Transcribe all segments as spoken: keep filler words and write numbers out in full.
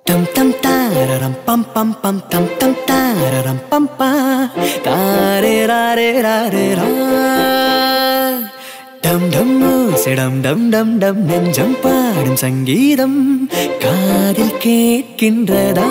Tam tam tararam pam pam pam tam tam tararam pam pa tare ra re ra re ra dum dum sedam dum dum dum nெஞ்சம் பாடும் சங்கீதம் காதில் கேட்கின்றதா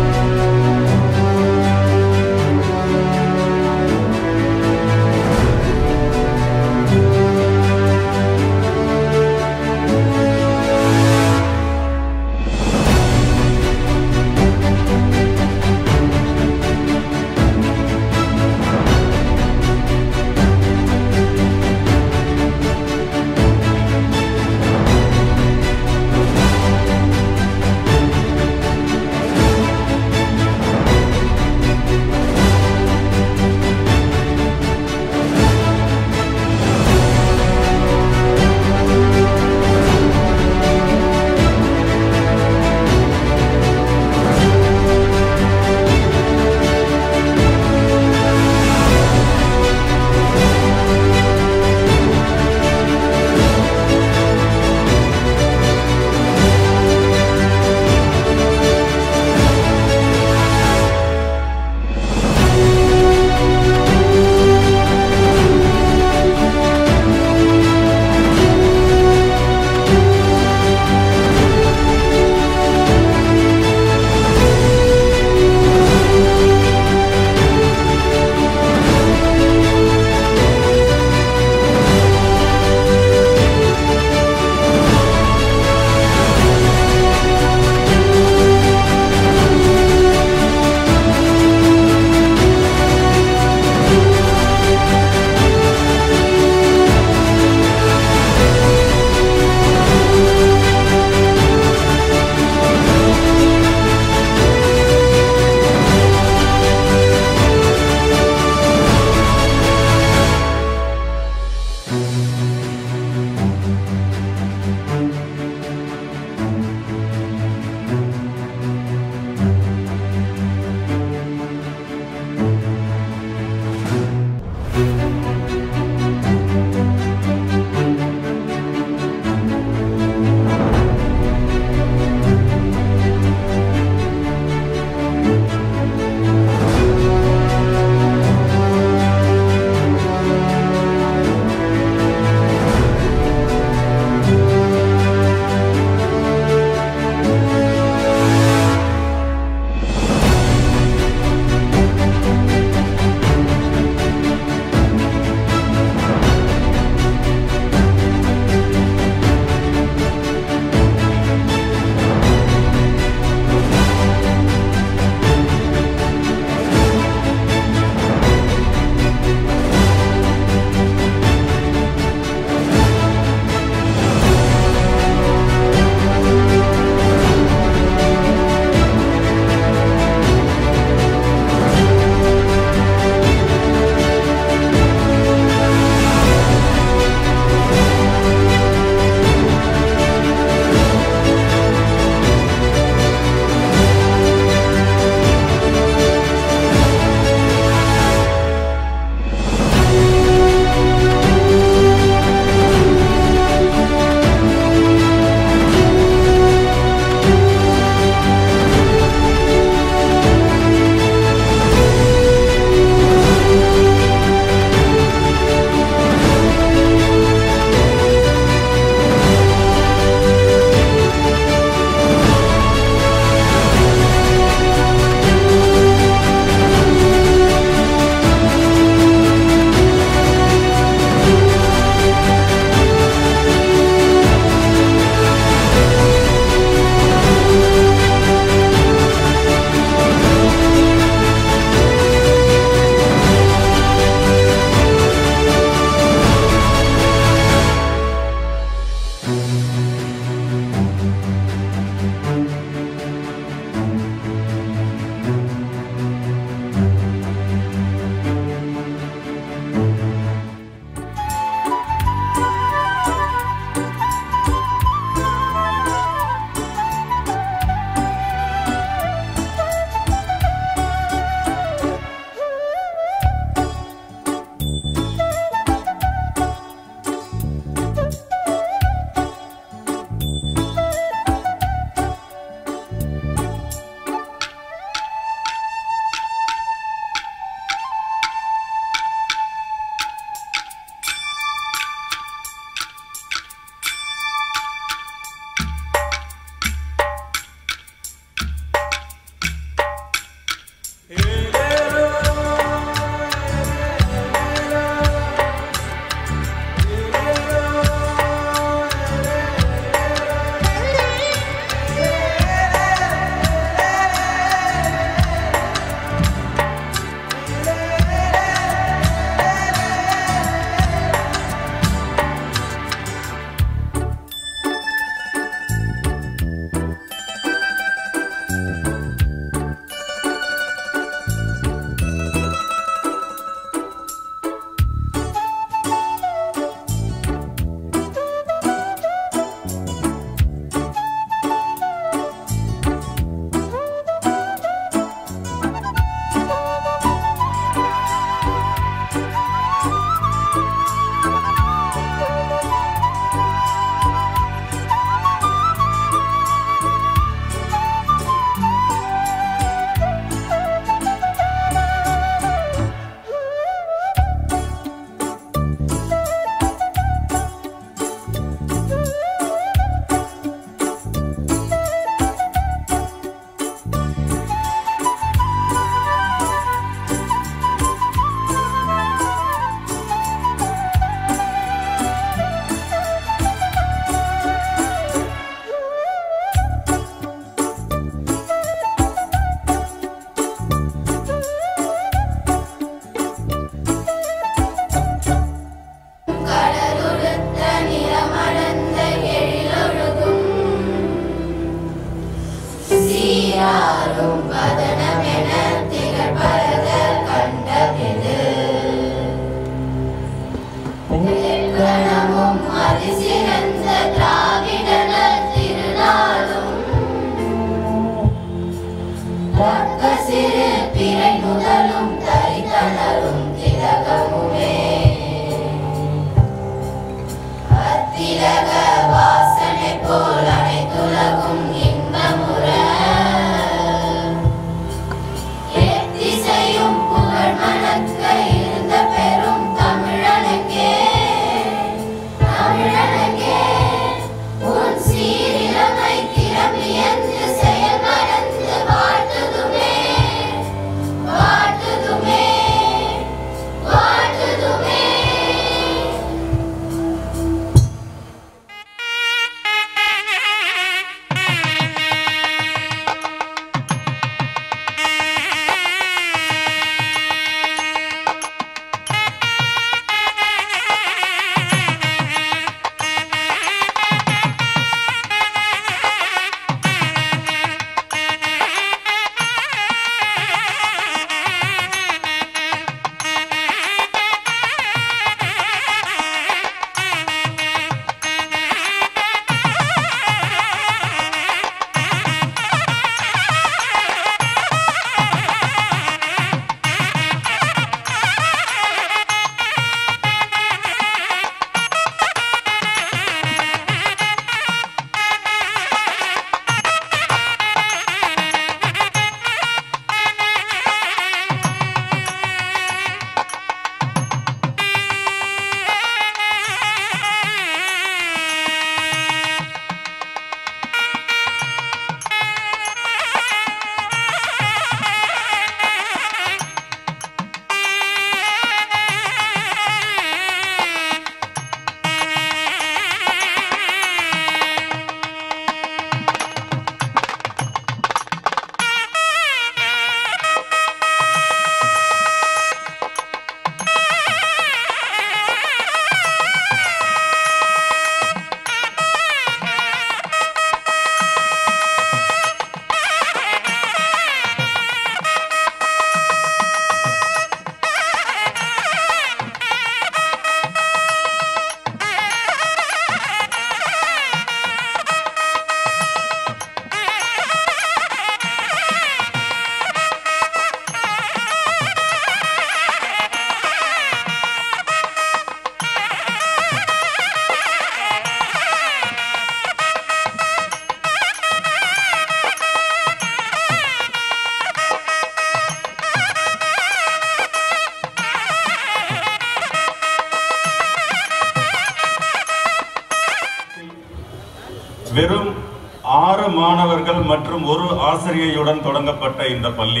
வெறும் ஆறு மாணவர்கள் மற்றும் ஒரு ஆசிரியையுடன் தொடங்கப்பட்ட இந்த பள்ளி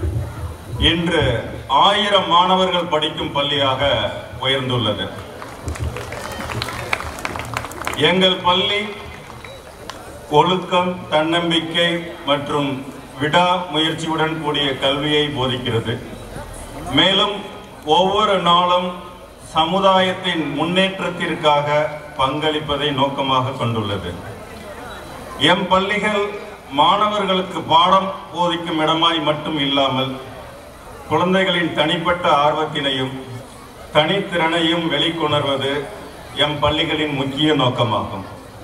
இன்று ஆயிரம் மாணவர்கள் படிக்கும் பள்ளியாக உயர்ந்துள்ளது. எங்கள் பள்ளி ஒழுக்கம், தன்னம்பிக்கை மற்றும் விடாமுயற்சியுடன் கூடிய கல்வியை போதிக்கிறது. மேலும் ஒவ்வொரு நாளும் சமுதாயத்தின் முன்னேற்றத்திற்காக பங்களிப்பதை நோக்கமாக கொண்டுள்ளது. எம் பள்ளிகள் மாணவர்களுக்கு பாடம் போதிக்கும் இடமாய் மட்டும் இல்லாமல் குழந்தைகளின் தனிப்பட்ட ஆர்வத்தினையும் தனித்திறனையும் வெளிக்கொணர்வது எம் பள்ளிகளின் முக்கிய நோக்கமாகும்.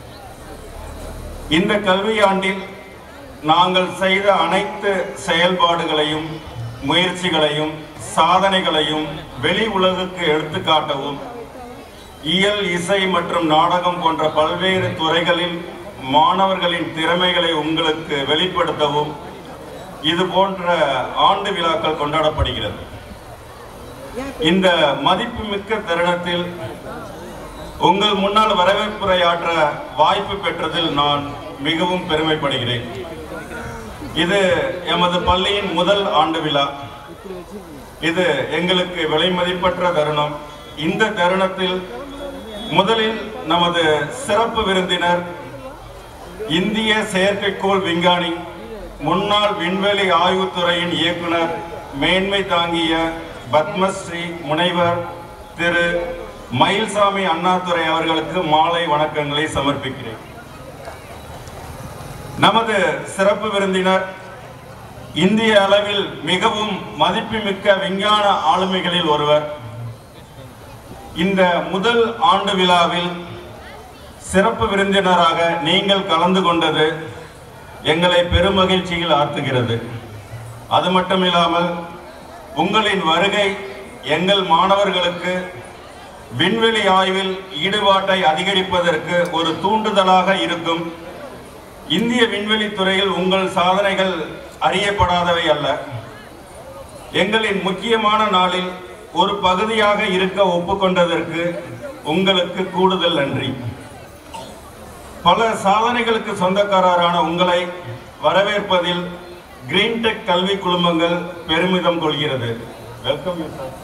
இந்த கல்வியாண்டில் நாங்கள் செய்த அனைத்து செயல்பாடுகளையும் முயற்சிகளையும் சாதனைகளையும் வெளி உலகுக்கு எடுத்துக்காட்டவும் இயல், இசை மற்றும் நாடகம் போன்ற பல்வேறு துறைகளில் மாணவர்களின் திறமைகளை உங்களுக்கு வெளிப்படுத்தவும் இது போன்ற ஆண்டு விழாக்கள் கொண்டாடப்படுகிறது. இந்த மதிப்புமிக்க தருணத்தில் உங்கள் முன்னால் வரவேற்புரையாற்ற வாய்ப்பு பெற்றதில் நான் மிகவும் பெருமைப்படுகிறேன். இது எமது பள்ளியின் முதல் ஆண்டு விழா. இது எங்களுக்கு விலைமதிப்பற்ற தருணம். இந்த தருணத்தில் முதலில் நமது சிறப்பு விருந்தினர் இந்திய செயற்கைக்கோள் விஞ்ஞானி, முன்னாள் விண்வெளி ஆய்வுத்துறையின் இயக்குனர், மேன்மை தாங்கிய பத்மஸ்ரீ முனைவர் திரு மயில்சாமி அண்ணாதுரை அவர்களுக்கு மாலை வணக்கங்களை சமர்ப்பிக்கிறேன். நமது சிறப்பு விருந்தினர் இந்திய அளவில் மிகவும் மதிப்புமிக்க விஞ்ஞான ஆளுமைகளில் ஒருவர். இந்த முதல் ஆண்டு விழாவில் சிறப்பு விருந்தினராக நீங்கள் கலந்து கொண்டது எங்களை பெருமகிழ்ச்சியில் ஆழ்த்துகிறது. அது மட்டுமில்லாமல் உங்களின் வருகை எங்கள் மாணவர்களுக்கு விண்வெளி ஆய்வில் ஈடுபாட்டை அதிகரிப்பதற்கு ஒரு தூண்டுதலாக இருக்கும். இந்திய விண்வெளி துறையில் உங்கள் சாதனைகள் அறியப்படாதவை அல்ல. எங்களின் முக்கியமான நாளில் ஒரு பகுதியாக இருக்க ஒப்புக்கொண்டதற்கு உங்களுக்கு கூடுதல் நன்றி. பல சாதனைகளுக்கு சொந்தக்காரரான உங்களை வரவேற்பதில் கிரீன் டெக் கல்வி குழுமங்கள் பெருமிதம் கொள்கிறது. வெல்கம்.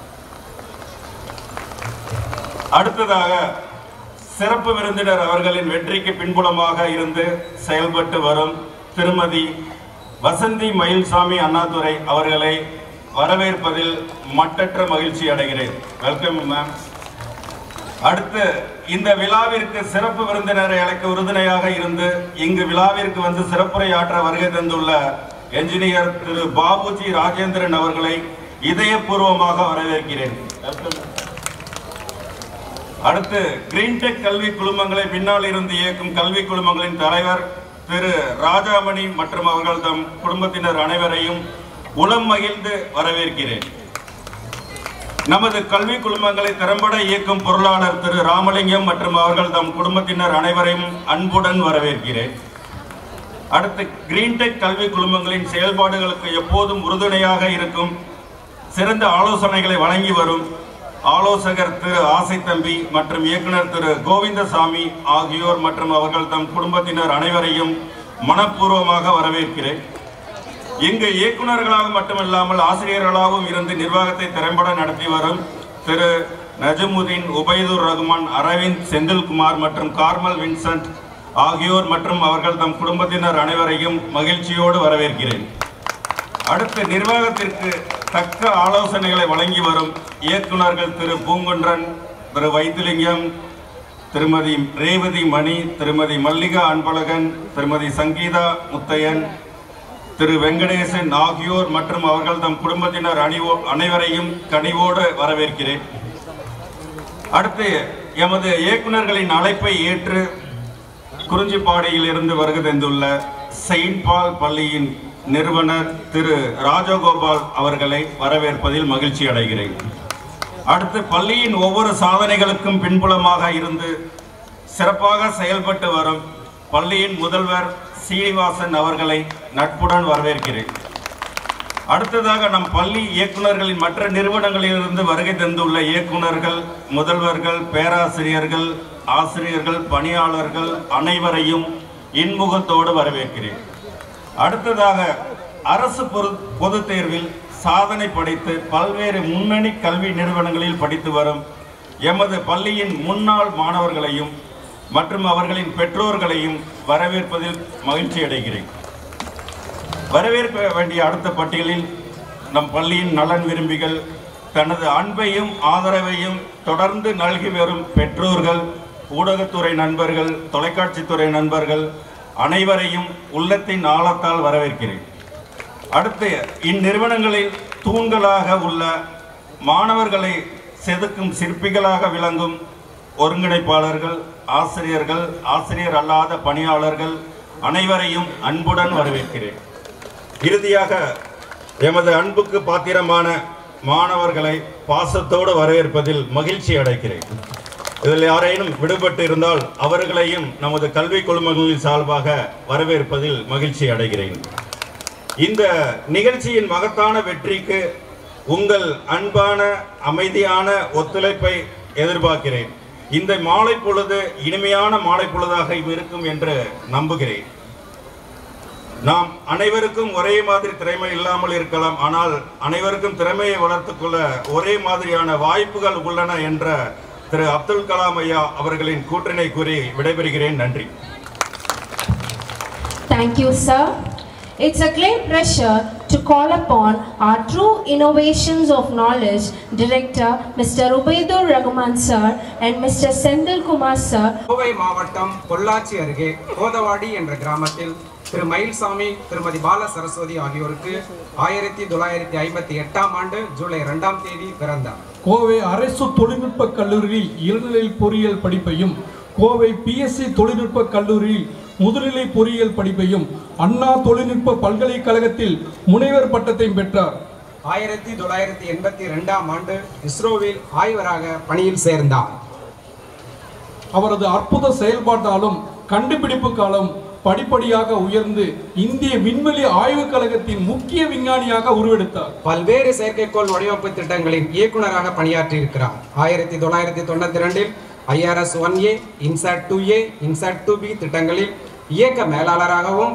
அடுத்ததாக சிறப்பு விருந்தினர் அவர்களின் வெற்றிக்கு பின்புலமாக இருந்து செயல்பட்டு வரும் திருமதி வசந்தி மயில்சாமி அண்ணாதுரை அவர்களை வரவேற்பதில் மட்டற்ற மகிழ்ச்சி அடைகிறேன். Welcome ma'am. அடுத்து இந்த விழாவிற்கு சிறப்பு விருந்தினரை அழைக்க உறுதுணையாக இருந்து இங்கு விழாவிற்கு வந்து சிறப்புரையாற்ற வருகை தந்துள்ள என்ஜினியர் திரு பாபுஜி ராஜேந்திரன் அவர்களை இதயபூர்வமாக வரவேற்கிறேன். அடுத்து கிரீன் டெக் கல்வி குழுமங்களை பின்னால் இருந்து இயக்கும் கல்வி குழுமங்களின் தலைவர் திரு ராஜாமணி மற்றும் அவர்கள் தம் குடும்பத்தினர் அனைவரையும் உளம் மகிழ்ந்து வரவேற்கிறேன். நமது கல்வி குழுமங்களை திறம்பட இயக்கும் பொருளாளர் திரு ராமலிங்கம் மற்றும் அவர்கள் தம் குடும்பத்தினர் அனைவரையும் அன்புடன் வரவேற்கிறேன். அடுத்து கிரீன் டெக் கல்வி குழுமங்களின் செயல்பாடுகளுக்கு எப்போதும் உறுதுணையாக இருக்கும் சிறந்த ஆலோசனைகளை வழங்கி வரும் ஆலோசகர் திரு ஆசை தம்பி மற்றும் இயக்குனர் திரு கோவிந்தசாமி ஆகியோர் மற்றும் அவர்கள் தம் குடும்பத்தினர் அனைவரையும் மனப்பூர்வமாக வரவேற்கிறேன். இங்கு இயக்குநர்களாக மட்டுமல்லாமல் ஆசிரியர்களாகவும் இருந்து நிர்வாகத்தை திறம்பட நடத்தி வரும் திரு நஜமுதீன், உபைதுர் ரகுமான், அரவிந்த், செந்தில்குமார் மற்றும் கார்மல் வின்சென்ட் ஆகியோர் மற்றும் அவர்கள் தம் குடும்பத்தினர் அனைவரையும் மகிழ்ச்சியோடு வரவேற்கிறேன். அடுத்து நிர்வாகத்திற்கு தக்க ஆலோசனைகளை வழங்கி வரும் இயக்குநர்கள் திரு பூங்குன்றன், திரு வைத்திலிங்கம், திருமதி ரேவதி மணி, திருமதி மல்லிகா அன்பழகன், திருமதி சங்கீதா முத்தையன், திரு வெங்கடேசன் ஆகியோர் மற்றும் அவர்கள் தம் குடும்பத்தினர் அணிவோ அனைவரையும் கனிவோடு வரவேற்கிறேன். அடுத்து எமது இயக்குநர்களின் அழைப்பை ஏற்று குறிஞ்சிப்பாடியில் இருந்து வருகை தந்துள்ள செயின்ட் பால் பள்ளியின் நிறுவனர் திரு ராஜகோபால் அவர்களை வரவேற்பதில் மகிழ்ச்சி அடைகிறேன். அடுத்து பள்ளியின் ஒவ்வொரு சாதனைகளுக்கும் பின்புலமாக இருந்து சிறப்பாக செயல்பட்டு வரும் பள்ளியின் முதல்வர் சீனிவாசன் அவர்களை நட்புடன் வரவேற்கிறேன். அடுத்ததாக நம் பள்ளி இயக்குநர்களின் மற்ற நிறுவனங்களிலிருந்து வருகை தந்துள்ள இயக்குநர்கள், முதல்வர்கள், பேராசிரியர்கள், ஆசிரியர்கள், பணியாளர்கள் அனைவரையும் இன்முகத்தோடு வரவேற்கிறேன். அடுத்ததாக அரசு பொது தேர்வில் சாதனை படைத்து பல்வேறு முன்னணி கல்வி நிறுவனங்களில் படித்து வரும் எமது பள்ளியின் முன்னாள் மாணவர்களையும் மற்றும் அவர்களின் பெற்றோர்களையும் வரவேற்பதில் மகிழ்ச்சி அடைகிறேன். வரவேற்க வேண்டிய அடுத்த பட்டியலில் நம் பள்ளியின் நலன் விரும்பிகள், தனது அன்பையும் ஆதரவையும் தொடர்ந்து நல்கி வரும் பெற்றோர்கள், ஊடகத்துறை நண்பர்கள், தொலைக்காட்சித்துறை நண்பர்கள் அனைவரையும் உள்ளத்தின் ஆழத்தால் வரவேற்கிறேன். அடுத்து இந்நிறுவனங்களில் தூண்களாக உள்ள மாணவர்களை செதுக்கும் சிற்பிகளாக விளங்கும் ஒருங்கிணைப்பாளர்கள், ஆசிரியர்கள், ஆசிரியர் அல்லாத பணியாளர்கள் அனைவரையும் அன்புடன் வரவேற்கிறேன். இறுதியாக எமது அன்புக்கு பாத்திரமான மாணவர்களை பாசத்தோடு வரவேற்பதில் மகிழ்ச்சி அடைகிறேன். இதில் யாரேனும் விடுபட்டு இருந்தால் அவர்களையும் நமது கல்வி குழுமங்களின் சார்பாக வரவேற்பதில் மகிழ்ச்சி அடைகிறேன். இந்த நிகழ்ச்சியின் மகத்தான வெற்றிக்கு உங்கள் அன்பான அமைதியான ஒத்துழைப்பை எதிர்பார்க்கிறேன். இந்த மாலை பொழுது இனிமையான மாலை பொழுதாக இருக்கும் என்று நம்புகிறேன். நாம் அனைவருக்கும் ஒரே மாதிரி திறமை இல்லாமல் இருக்கலாம், ஆனால் அனைவருக்கும் திறமையை வளர்த்துக் கொள்ள ஒரே மாதிரியான வாய்ப்புகள் உள்ளன என்ற திரு அப்துல் கலாம் ஐயா அவர்களின் கூற்றினை கூறி விடைபெறுகிறேன். நன்றி. Thank you, sir. It's a great pleasure to call upon our true innovations of knowledge Director Mister Ubaidur Rahman sir and Mister Sendil Kumar sir. Kovai மாவட்டம் பொள்ளாச்சி அருகே கோதவாடி என்ற கிராமத்தில் திரு மயில்சாமி, திருமதி பால சரஸ்வதி ஆகியோருக்கு ஆயிரத்தி தொள்ளாயிரத்தி ஐம்பத்தி எட்டாம் ஆண்டு ஜூலை இரண்டாம் தேதி பிறந்தார். கோவை அரசு தொழில்நுட்ப கல்லூரியில் இளநிலை பொறியியல் படிப்பையும், கோவை பிஎஸ்சி தொழில்நுட்ப கல்லூரியில் முதுநிலை பொறியியல் படிப்பையும், அண்ணா தொழில்நுட்ப பல்கலைக்கழகத்தில் முனைவர் பட்டத்தையும் பெற்றார். ஆயிரத்தி தொள்ளாயிரத்தி எண்பத்தி இரண்டாம் ஆண்டு இஸ்ரோவில் ஆய்வராக பணியில் சேர்ந்தார். அவரது அற்புத செயல்பாட்டாலும் கண்டுபிடிப்பு காலம் படிப்படியாக உயர்ந்து இந்திய விண்வெளி ஆய்வுக் கழகத்தின் முக்கிய விஞ்ஞானியாக உருவெடுத்தார். பல்வேறு செயற்கைக்கோள் வடிவமைப்பு திட்டங்களின் இயக்குநராக பணியாற்றி இருக்கிறார். ஆயிரத்தி தொள்ளாயிரத்தி தொண்ணூத்தி இரண்டில் IRS one A, INSAT two A, INSAT two B திட்டங்களில் இயக்க மேலாளராகவும்,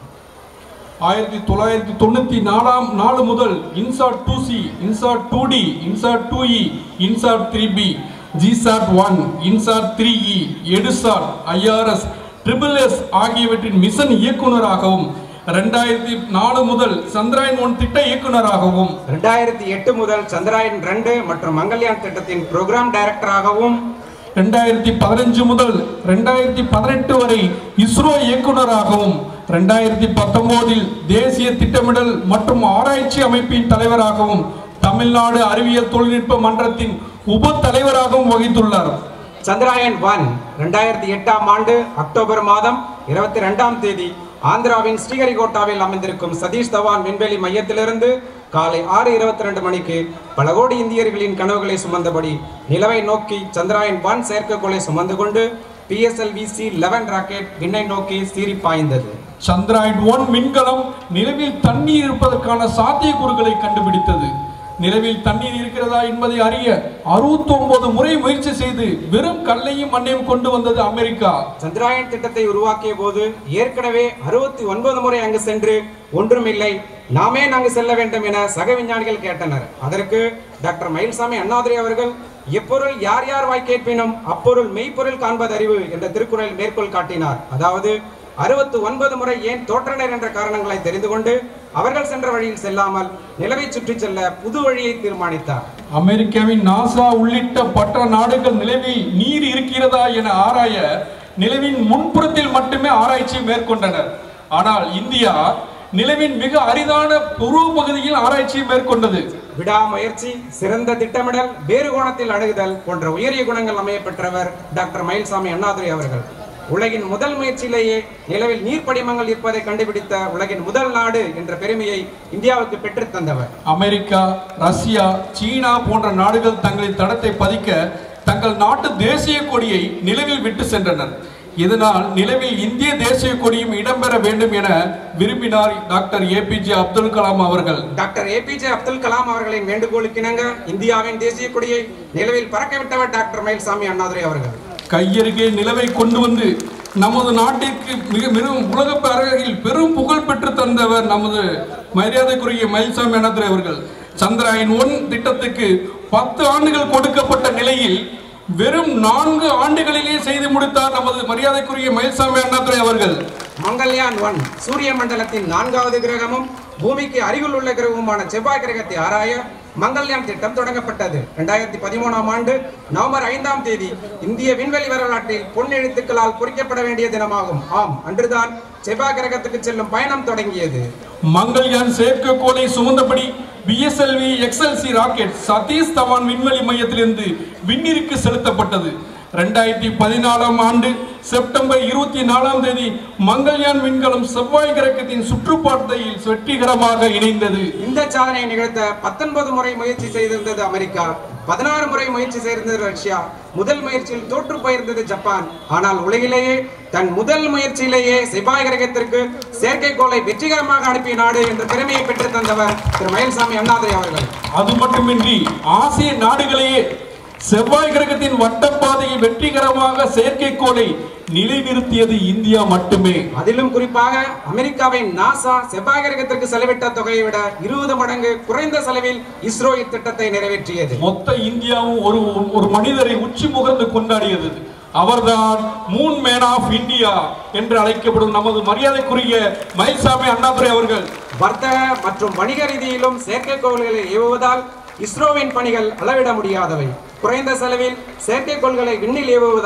ஆயிரத்தி தொள்ளாயிரத்தி தொண்ணூத்தி நாலாம் நாலு முதல் INSAT two C, INSAT two D, INSAT two E, INSAT three B, GSAT one, INSAT three E, EDUSAT, IRS, triple S ஆகியவற்றின் மிஷன் இயக்குநராகவும், இரண்டாயிரத்தி நாலு முதல் சந்திராயன் ஒன் திட்ட இயக்குநராகவும், இரண்டாயிரத்தி எட்டு முதல் சந்திராயன் ரெண்டு மற்றும் மங்கள்யான் திட்டத்தின் புரோகிராம் டைரக்டராகவும், இரண்டாயிரத்தி பதினஞ்சு முதல் இரண்டாயிரத்தி பதினெட்டு வரை இஸ்ரோ இயக்குநராகவும், இரண்டாயிரத்தி பத்தொன்பதில் தேசிய திட்டமிடல் மற்றும் ஆராய்ச்சி அமைப்பின் தலைவராகவும், தமிழ்நாடு அறிவியல் தொழில்நுட்ப மன்றத்தின் உப தலைவராகவும் வகித்துள்ளார். சந்திராயன் ஒன் இரண்டாயிரத்தி எட்டாம் ஆண்டு அக்டோபர் மாதம் இருபத்தி இரண்டாம் தேதி ஆந்திராவின் ஸ்ரீஹரிகோட்டாவில் அமைந்திருக்கும் சதீஷ் தவான் விண்வெளி மையத்திலிருந்து காலை ஆறு இருபத்தி ரெண்டு மணிக்கு பல கோடி இந்தியர்களின் கனவுகளை சுமந்தபடி நிலவை நோக்கி சந்திராயன் ஒன் செயற்கைக்கோளை சுமந்து கொண்டு பிஎஸ்எல்வி-சி லெவன் ராக்கெட் விண்ணை நோக்கி சீறி பாய்ந்தது. சந்திராயன் ஒன் விண்கலம் நிலவில் தண்ணீர் இருப்பதற்கான சாத்தியக்கூறுகளை கண்டுபிடித்தது. நிலவில் தண்ணீர் இருக்கிறதா என்பதை அறிய அறுபத்தி ஒன்பது முறை முயற்சி செய்து வெறும் கல்லையும் மண்ணையும் கொண்டு வந்தது அமெரிக்கா. சந்திராயன் திட்டத்தை உருவாக்கிய போது ஏற்கனவே அறுபத்தி ஒன்பது முறை அங்கு சென்று ஒன்றுமில்லை, நாமே அங்கு செல்ல வேண்டும் என சக விஞ்ஞானிகள் கேட்டனர். அதற்கு டாக்டர் மயில்சாமி அண்ணாதுரை அவர்கள் எப்பொருள் யார் யார் வாய் கேட்பினும் அப்பொருள் மெய்ப்பொருள் காண்பது அறிவு என்ற திருக்குறள் மேற்கோள் காட்டினார். அதாவது அறுபத்தி ஒன்பது முறை ஏன் தோற்றனர் என்ற காரணங்களை தெரிந்து கொண்டு அவர்கள் சென்ற வழியில் செல்லாமல் நிலவை சுற்றி செல்ல புது வழியை தீர்மானித்தார். அமெரிக்காவின் நாசா உள்ளிட்ட மற்ற நாடுகள் நிலவில் நீர் இருக்கிறதா என ஆராய நிலவின் முன்புறத்தில் மட்டுமே ஆராய்ச்சி மேற்கொண்டனர். ஆனால் இந்தியா நிலவின் மிக அரிதான துருவ பகுதியில் ஆராய்ச்சி மேற்கொண்டது. விடாமுயற்சி, சிறந்த திட்டமிடல், வேறு கோணத்தில் அணுகுதல் போன்ற உயரிய குணங்கள் அமைய பெற்றவர் டாக்டர் மயில்சாமி அண்ணாதுரை அவர்கள். உலகின் முதல் முயற்சியிலேயே நிலவில் நீர் படிமங்கள் இருப்பதை கண்டுபிடித்த உலகின் முதல் நாடு என்ற பெருமையை இந்தியாவுக்கு பெற்று தந்தவர். அமெரிக்கா, ரஷ்யா, சீனா போன்ற நாடுகள் தங்களின் தடத்தை பதிக்க தங்கள் நாட்டு தேசிய கொடியை நிலவில் விட்டு சென்றனர். இதனால் நிலவில் இந்திய தேசிய கொடியும் இடம்பெற வேண்டும் என விரும்பினார் டாக்டர் ஏபிஜே அப்துல் கலாம் அவர்கள். டாக்டர் ஏபிஜே அப்துல் கலாம் அவர்களின் வேண்டுகோளுக்கிணங்க இந்தியாவின் தேசிய கொடியை நிலவில் பறக்க விட்டவர் டாக்டர் மயில்சாமி அண்ணாதுரை அவர்கள். கையருகே நிலவை கொண்டு வந்து நமது நாட்டிற்கு மிக மிகவும் உலக அரங்கில் பெரும் புகழ் பெற்று தந்தவர் நமது மரியாதைக்குரிய மயில்சாமி அண்ணாதுரை அவர்கள். சந்திராயன் ஒன் திட்டத்துக்கு பத்து ஆண்டுகள் கொடுக்கப்பட்ட நிலையில் வெறும் நான்கு ஆண்டுகளிலே செய்து முடித்தார் நமது மரியாதைக்குரிய மயில்சாமி அண்ணாதுரை அவர்கள். மங்கள்யான் ஒன் சூரிய மண்டலத்தின் நான்காவது கிரகமும் பூமிக்கு அருகில் உள்ள கிரகமுமான செவ்வாய் கிரகத்தை ஆராய மங்கள்யான் திட்டம் தொடங்கப்பட்டது. இரண்டாயிரத்தி பதிமூணாம் ஆண்டு நவம்பர் ஐந்தாம் தேதி இந்திய விண்வெளி வரலாற்றில் பொன் எழுத்துக்களால் பொறிக்கப்பட வேண்டிய தினமாகும். ஆம், அன்றுதான் செவ்வாய் கிரகத்துக்கு செல்லும் பயணம் தொடங்கியது. மங்கள்யான் செயற்கைக்கோளை சுமந்தபடி PSLV XLC rocket Satish Dhawan விண்வெளி மையத்திலிருந்து விண்ணிற்கு செலுத்தப்பட்டது. இரண்டாயிரத்தி பதினாலாம் ஆண்டு செப்டம்பர் இருபத்தி நாலாம் தேதி மங்கள்யான் விண்கலம் செவ்வாய் கிரகத்தின் சுற்றுப்பாதையில் வெற்றிகரமாக இணைந்தது. இந்த சாதனையை நிகழ்த்த பத்தொன்பது முறை முயற்சி செய்திருந்தது அமெரிக்கா, பதினாறு முறை முயற்சி செய்திருந்தது ரஷ்யா, முதல் முயற்சியில் தோற்று போயிருந்தது ஜப்பான். ஆனால் உலகிலேயே தன் முதல் முயற்சியிலேயே செவ்வாய் கிரகத்திற்கு செயற்கைக்கோளை வெற்றிகரமாக அனுப்பிய நாடு என்ற பெருமையை பெற்று தந்தவர் திரு மயில்சாமி அண்ணாதுரை அவர்கள். அது மட்டுமின்றி ஆசிய நாடுகளையே செவ்வாய் கிரகத்தின் வட்டப்பாதையில் வெற்றிகரமாக செயற்கைக்கோளை நிலைநிறுத்தியது இந்தியா மட்டுமே. அதிலும் குறிப்பாக அமெரிக்காவின் நாசா செவ்வாய் கிரகத்திற்கு செலவிட்ட தொகையை விட இருபது மடங்கு குறைந்த செலவில் இஸ்ரோ இத்திட்டத்தை நிறைவேற்றியது. மொத்த இந்தியாவும் ஒரு ஒரு மனிதரை உச்சி முகர்ந்து கொண்டாடியது. அவர்தான் மூன் மேன் ஆஃப் இந்தியா என்று அழைக்கப்படும் நமது மரியாதைக்குரிய மயில்சாமி அண்ணாதுரை அவர்கள். வர்த்தக மற்றும் வணிக ரீதியிலும் செயற்கைக்கோள்களை ஏவுவதால் இஸ்ரோவின் பணிகள் அளவிட முடியாதவை. குறைந்த செலவில் செயற்கைக்கோள்களை விண்ணில் ஏவுவதால்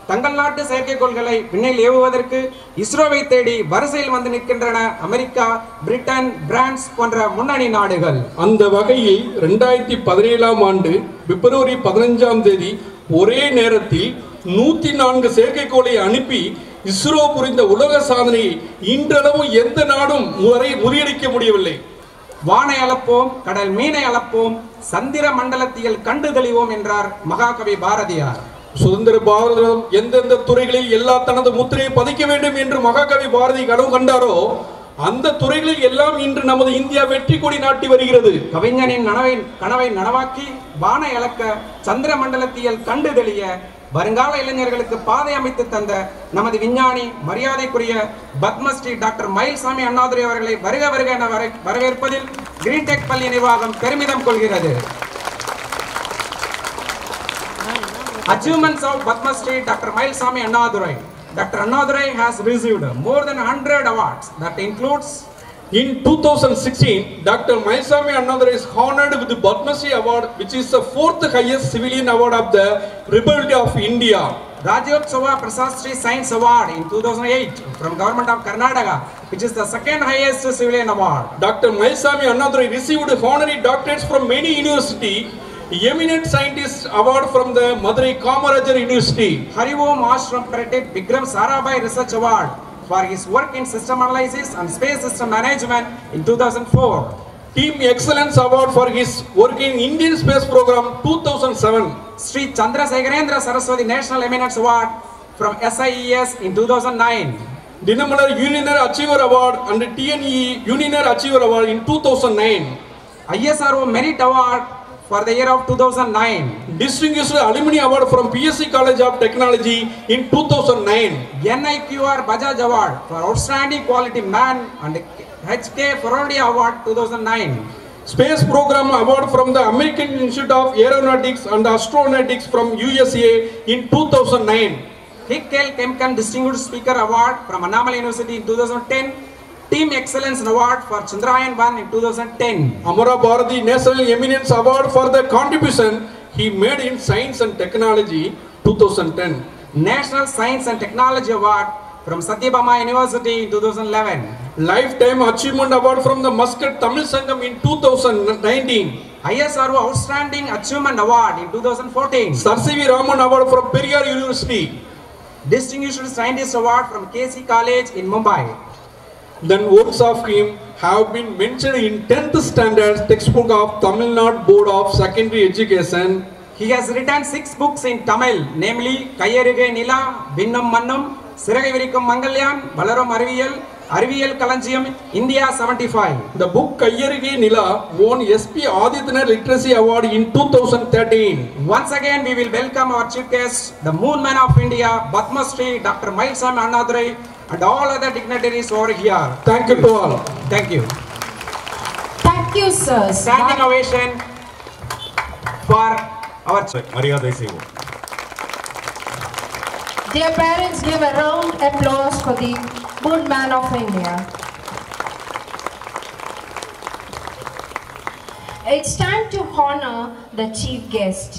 தங்கள் நாட்டு செயற்கைக்கோள்களை விண்ணில் ஏவுவதற்கு இஸ்ரோவை தேடி வரிசையில் வந்து நிற்கின்றன அமெரிக்கா, பிரிட்டன், பிரான்ஸ் போன்ற முன்னணி நாடுகள். அந்த வகையில் இரண்டாயிரத்தி பதினேழாம் ஆண்டு பிப்ரவரி பதினைஞ்சாம் தேதி ஒரே நேரத்தில் நூத்தி நான்கு செயற்கைக்கோளை அனுப்பி இஸ்ரோ புரிந்த உலக சாதனையை இன்றளவும் எந்த நாடும் முறை முறியடிக்க முடியவில்லை. வானை அளப்போம், கடல் மீனை அளப்போம், சந்திர மண்டலத்தில் கண்டு தெளிவோம் என்றார் மகாகவி பாரதியார். சுதந்திர பாரதம் எந்தெந்த துறைகளில் எல்லா தனது முத்திரையை பதிக்க வேண்டும் என்று மகாகவி பாரதி கனவு கண்டாரோ அந்த துறைகளில் எல்லாம் இன்று நமது இந்தியா வெற்றி கொடி நாட்டி வருகிறது. கவிஞனின் நனவை கனவை நனவாக்கி வானை அளக்க, சந்திர மண்டலத்தியல் கண்டு தெளிய வருங்கால இளைஞர்களுக்கு பாதை அமைத்து தந்த நமது விஞ்ஞானி மரியாதைக்குரிய பத்மஸ்ரீ டாக்டர் மயில்சாமி அண்ணாதுரை அவர்களை வருக வருக என வரவேற்பதில் கிரீன் டெக் பள்ளி நிர்வாகம் பெருமிதம் கொள்கிறது. Achievements of Padmasri Doctor Mailsami Annadurai. Doctor Annadurai has received more than one hundred awards. That includes in two thousand sixteen, Doctor Mailsami Annadurai is honored with the Padmasri Award, which is the fourth highest civilian award of the Republic of India. Rajyotsava Prasastri Science Award in two thousand eight from Government of Karnataka, which is the second highest civilian award. Doctor Mailsami Annadurai received honorary doctorates from many universities. Eminent Scientist Award from the Madurai Kamarajar University. Harivom Ashram Pratit Bikram Sarabhai Research Award for his work in system analysis and space system management in two thousand four. Team Excellence Award for his work in Indian Space Program two thousand seven. Sri Chandrasekharendra Saraswati National Eminence Award from S I E S in two thousand nine. Dinamalar Unioner Achiever Award and T N E Unioner Achiever Award in two thousand nine. I S R O Merit Award for the year of two thousand nine. Distinguished Alumni Award from P S C College of Technology in two thousand nine. N I Q R Bajaj Award for Outstanding Quality Man and H K Farodi Award two thousand nine. Space Program Award from the American Institute of Aeronautics and Astronautics from U S A in two thousand nine. Hickel Kemkan Distinguished Speaker Award from Annamalai University in two thousand ten. Team Excellence Award for Chandrayaan one in two thousand ten. Amara Bharati National Eminence Award for the contribution he made in Science and Technology two thousand ten. National Science and Technology Award from Satyabama University in two thousand eleven. Lifetime Achievement Award from the Muscat Tamil Sangam in two thousand nineteen. I S R O Outstanding Achievement Award in two thousand fourteen. Sir C V Raman Award from Periyar University. Distinguished Scientist Award from K C College in Mumbai. Then works of him have been mentioned in tenth standard textbook of Tamil Nadu Board of Secondary Education. He has written six books in Tamil, namely Kayyarige Nila, Vinnam Mannum, Siragai Virikkum Mangalyan, Valarum Ariviyal, Ariviyal Kalanjiyam, India seventy-five. The book Kayyarige Nila won S P Adityanar Literacy Award in two thousand thirteen. Once again, we will welcome our chief guest, the Moon Man of India, Padmasri Doctor Mailsami Annadurai, and all other dignitaries over here. Thank you to all. Thank you. Thank you, sir. Standing ovation for our மரியாதை செய்வோம். Dear parents, give a round applause for the Moon Man of India. It's time to honor the chief guest.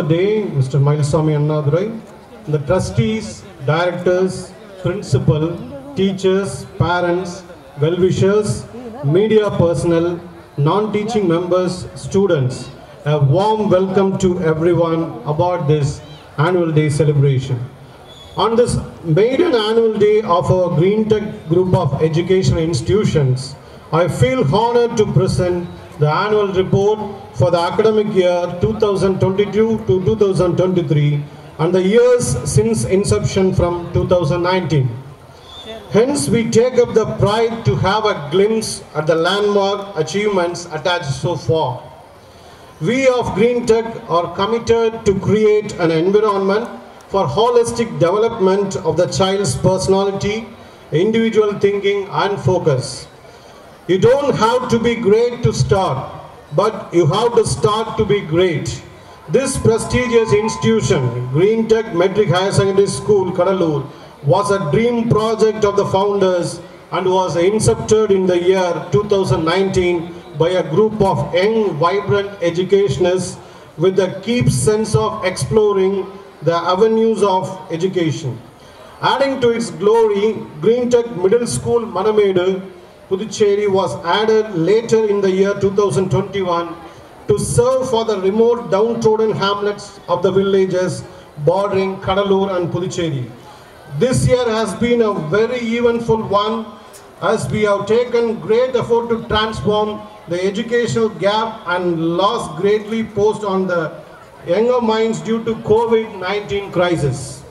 the day, Mister Mailsami Annadhurai, the trustees, directors, principal, teachers, parents, well-wishers, media personnel, non-teaching members, students, a warm welcome to everyone about this annual day celebration. On this maiden annual day of our Green Tech group of educational institutions, I feel honored to present the annual report for the academic year two thousand twenty-two to two thousand twenty-three and the years since inception from two thousand nineteen. Hence, we take up the pride to have a glimpse at the landmark achievements attached so far. We of Green Tech are committed to create an environment for holistic development of the child's personality, individual thinking and focus. You don't have to be great to start, but you have to start to be great. This prestigious institution, Green Tech Matric Higher Secondary School, Cuddalore, was a dream project of the founders and was incepted in the year two thousand nineteen by a group of young, vibrant educationists with a keen sense of exploring the avenues of education. Adding to its glory, Green Tech Middle School, Manamedu, Puducherry was added later in the year two thousand twenty-one to serve for the remote downtrodden hamlets of the villages bordering Cuddalore and Puducherry. This year has been a very eventful one as we have taken great effort to transform the educational gap and loss greatly posed on the younger minds due to COVID nineteen crisis.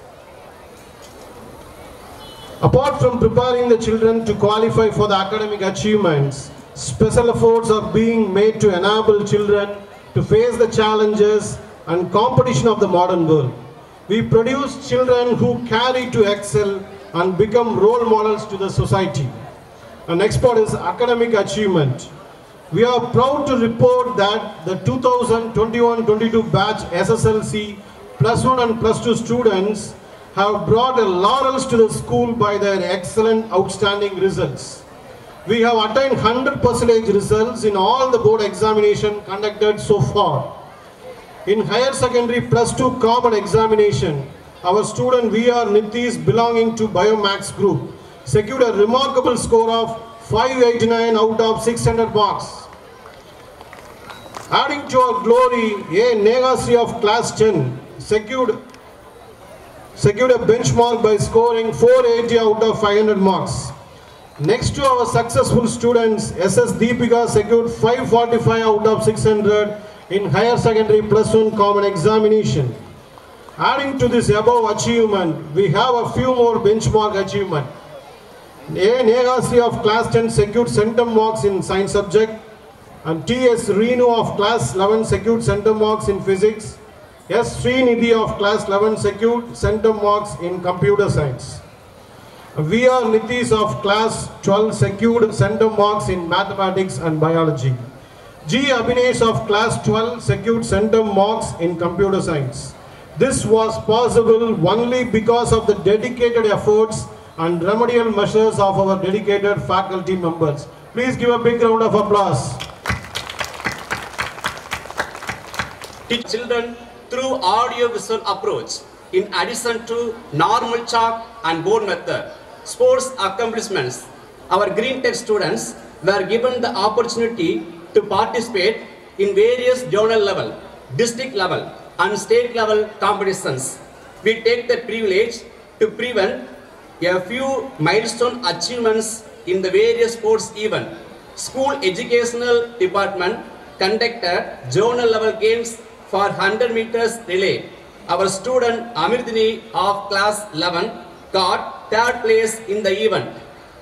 Apart from preparing the children to qualify for the academic achievements, special efforts are being made to enable children to face the challenges and competition of the modern world. We produce children who carry to excel and become role models to the society. And next part is academic achievement. We are proud to report that the two thousand twenty-one twenty-two batch S S L C plus one and plus two students have brought laurels to the school by their excellent outstanding results. We have attained one hundred percent results in all the board examination conducted so far. In higher secondary plus two common examination, our student V R Nitish belonging to Biomax group secured a remarkable score of five eighty-nine out of six hundred marks. Adding to our glory, A. Negasri of class ten secured, secured a benchmark by scoring four eighty out of five hundred marks. Next to our successful students, S S Deepika secured five forty-five out of six hundred in higher secondary plus one common examination. Adding to this above achievement, we have a few more benchmark achievement. A. Negasri of class ten secured centum marks in science subject, and T S Reenu of class eleven secured centum marks in physics. S. Srinidhi of class eleven secured centum marks in computer science. V R Nitish of class twelve secured centum marks in mathematics and biology. G. Abhinesh of class twelve secured centum marks in computer science. This was possible only because of the dedicated efforts and remedial measures of our dedicated faculty members. Please give a big round of applause. Teach children through audio-visual approach in addition to normal chalk and board method. Sports accomplishments. Our Green Tech students were given the opportunity to participate in various zonal level, district level and state level competitions. We take the privilege to present a few milestone achievements in the various sports events. School Educational Department conducted zonal level games for one hundred meters relay. Our student Amirdini of class eleven got third place in the event.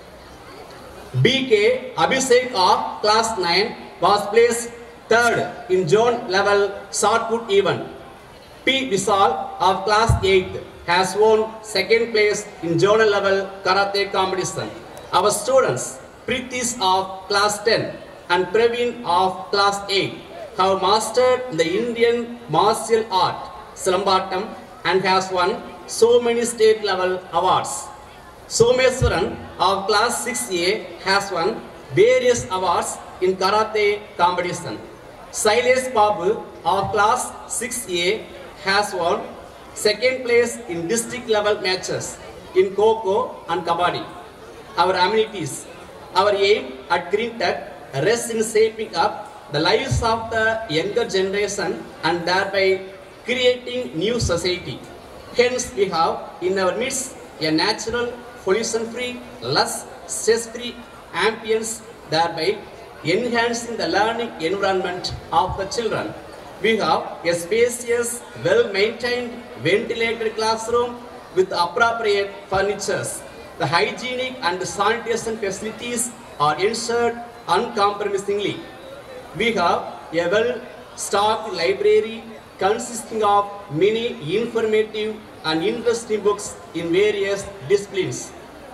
B K Abhishek of class nine was placed third in zone level shot put event. P Vishal of class eight has won second place in zonal level karate competition. Our students Pritish of class ten and Praveen of class eight have mastered the Indian martial art Silambatam and has won so many state level awards. Someswaran of class six A has won various awards in karate competition. Sailesh Babu of class six A has won second place in district level matches in Kho-Kho and Kabaddi. Our amenities, our aim at Green Tech rests in shaping up the lives of the younger generation and thereby creating new society. Hence, we have in our midst a natural, pollution-free, less stress-free ambience, thereby enhancing the learning environment of the children. We have a spacious, well-maintained, ventilated classroom with appropriate furniture. The hygienic and sanitation facilities are ensured uncompromisingly. We have a well-stocked library consisting of many informative and interesting books in various disciplines.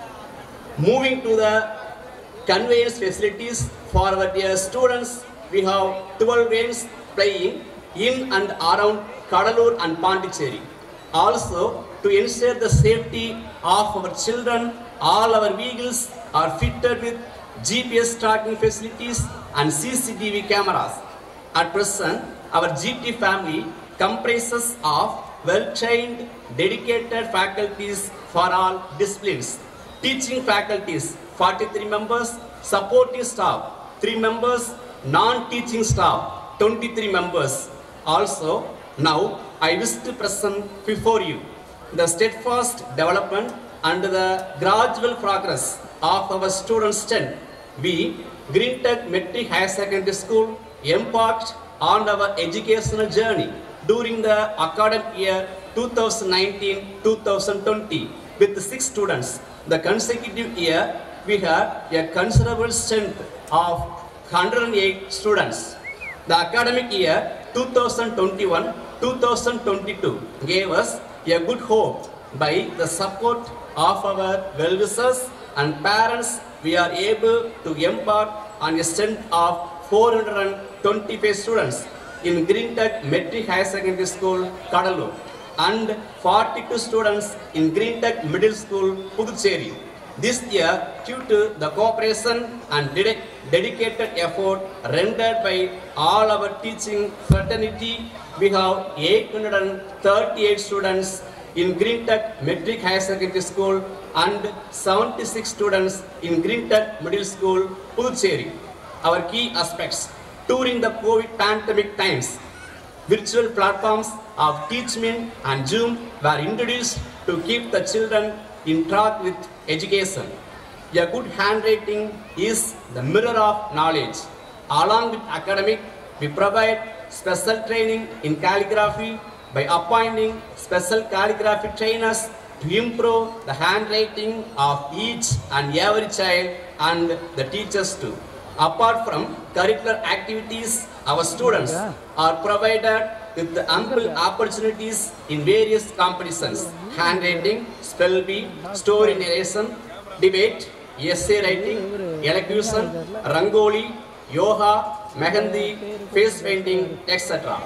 Moving to the conveyance facilities for our dear students, we have twelve trains plying in and around Cuddalore and Pondicherry. Also, to ensure the safety of our children, all our vehicles are fitted with G P S tracking facilities and C C T V cameras. At present, our G T family comprises of well-trained, dedicated faculties for all disciplines. Teaching faculties, forty-three members, supporting staff, three members, non-teaching staff, twenty-three members. Also, now I wish to present before you the steadfast development and the gradual progress of our students' strength. We, Green Tech Matric Higher Secondary School, embarked on our educational journey during the academic year two thousand nineteen to two thousand twenty with six students. The consecutive year, we had a considerable strength of one hundred eight students. The academic year two thousand twenty-one to two thousand twenty-two gave us a good hope. By the support of our well-wishers and parents, we are able to embark on a strength of four hundred twenty-five students in Green Tech Matric Higher Secondary School, Cuddalore, and forty-two students in Green Tech Middle School, Puducherry. This year, due to the cooperation and ded dedicated effort rendered by all our teaching fraternity, we have eight hundred thirty-eight students in Green Tech Matric Higher Secondary School and seventy-six students in Green Tech Middle School, Puducherry. Our key aspects during the COVID pandemic times, virtual platforms of Teachment and Zoom were introduced to keep the children in track with education. A good handwriting is the mirror of knowledge. Along with academic, we provide special training in calligraphy by appointing special calligraphy trainers to improve the handwriting of each and every child and the teachers too. Apart from curricular activities, our students are provided with the ample opportunities in various competitions: handwriting, spell bee, story narration, debate, essay writing, elocution, rangoli, yoga, mehendi, face painting, et cetera.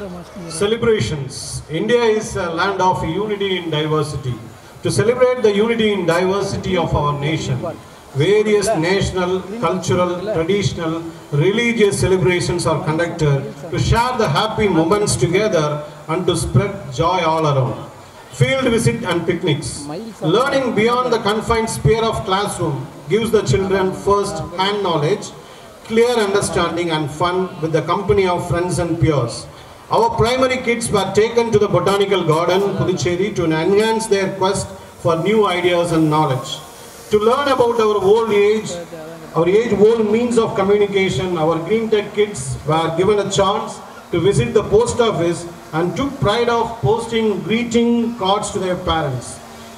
Celebrations. India is a land of unity in diversity. To celebrate the unity in diversity of our nation, various national, cultural, traditional, religious celebrations are conducted to share the happy moments together and to spread joy all around. Field visit and picnics. Learning beyond the confined sphere of classroom gives the children first-hand knowledge, clear understanding and fun with the company of friends and peers. Our primary kids were taken to the Botanical Garden, Puducherry, to enhance their quest for new ideas and knowledge. To learn about our old age, our age-old means of communication, our Green Tech kids were given a chance to visit the post office and took pride of posting greeting cards to their parents.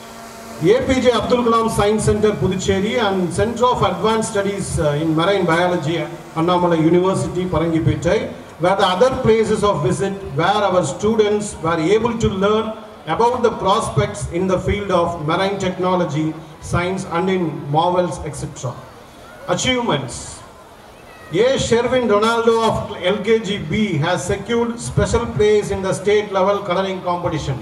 A P J Abdul Kalam Science Center, Puducherry, and Center of Advanced Studies in Marine Biology, Annamalai University, Parangipettai, were the other places of visit where our students were able to learn about the prospects in the field of marine technology, science and in marvels, et cetera. Achievements. A. Sherwin Ronaldo of L K G B has secured special place in the state level coloring competition.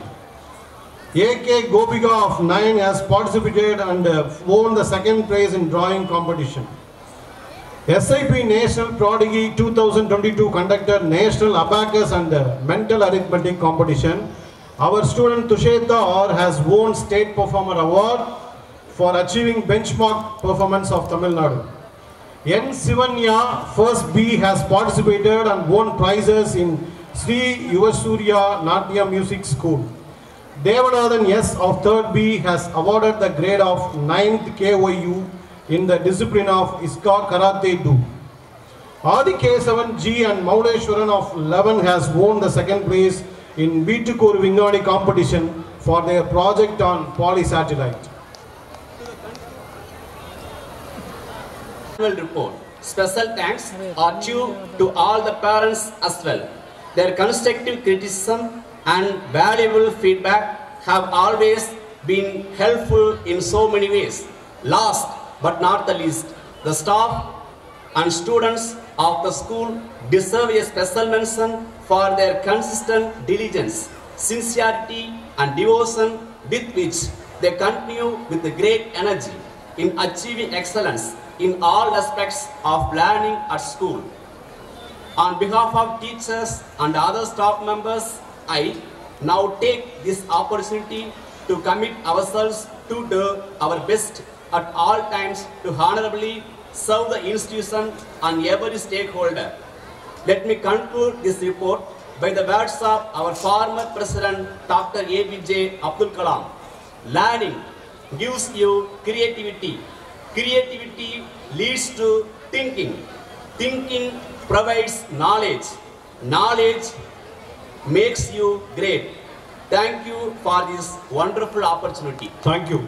A K Gopiga of nine has participated and won the second prize in drawing competition. S I P National Prodigy two thousand twenty-two conducted National Abacus and Mental Arithmetic Competition. Our student Tusheta has won State Performer Award for achieving benchmark performance of Tamil Nadu. N. Sivanya, first B, has participated and won prizes in Sri Yuvasurya Natya Music School. Devanathan S. of third B has awarded the grade of ninth K Y U in the discipline of Iska Karate Do. Adi Kesavan G and Mauleshwaran of eleven has won the second place in Veetukur Vingani competition for their project on polysatellite. Report. Special thanks are due to all the parents as well. Their constructive criticism and valuable feedback have always been helpful in so many ways. Last but not the least, the staff and students of the school deserve a special mention for their consistent diligence, sincerity and devotion with which they continue with great energy in achieving excellence in all aspects of learning at school. On behalf of teachers and other staff members, I now take this opportunity to commit ourselves to do our best at all times to honorably serve the institution and every stakeholder. Let me conclude this report by the words of our former President Doctor A B J Abdul Kalam. Learning gives you creativity. Creativity leads to thinking. Thinking provides knowledge. Knowledge makes you great. Thank you for this wonderful opportunity. Thank you.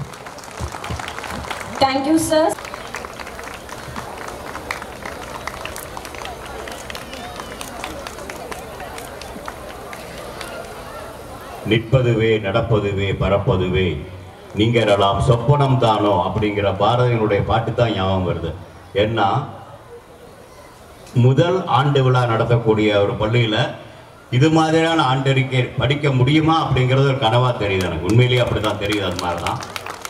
Thank you, sir. நிற்பதுவே நடப்பதுவே பறப்பதுவே நீங்களாம் சொப்பனம் தானோ அப்படிங்கிற பாரதியினுடைய பாட்டு தான் ஞாபகம் வருது. ஏன்னா முதல் ஆண்டு விழா நடத்தக்கூடிய ஒரு பள்ளியில் இது மாதிரியான ஆண்டறிக்கை படிக்க முடியுமா அப்படிங்கிறது ஒரு கனவா தெரியுது எனக்கு. உண்மையிலேயே அப்படி தான் தெரியுது. அது மாதிரி தான்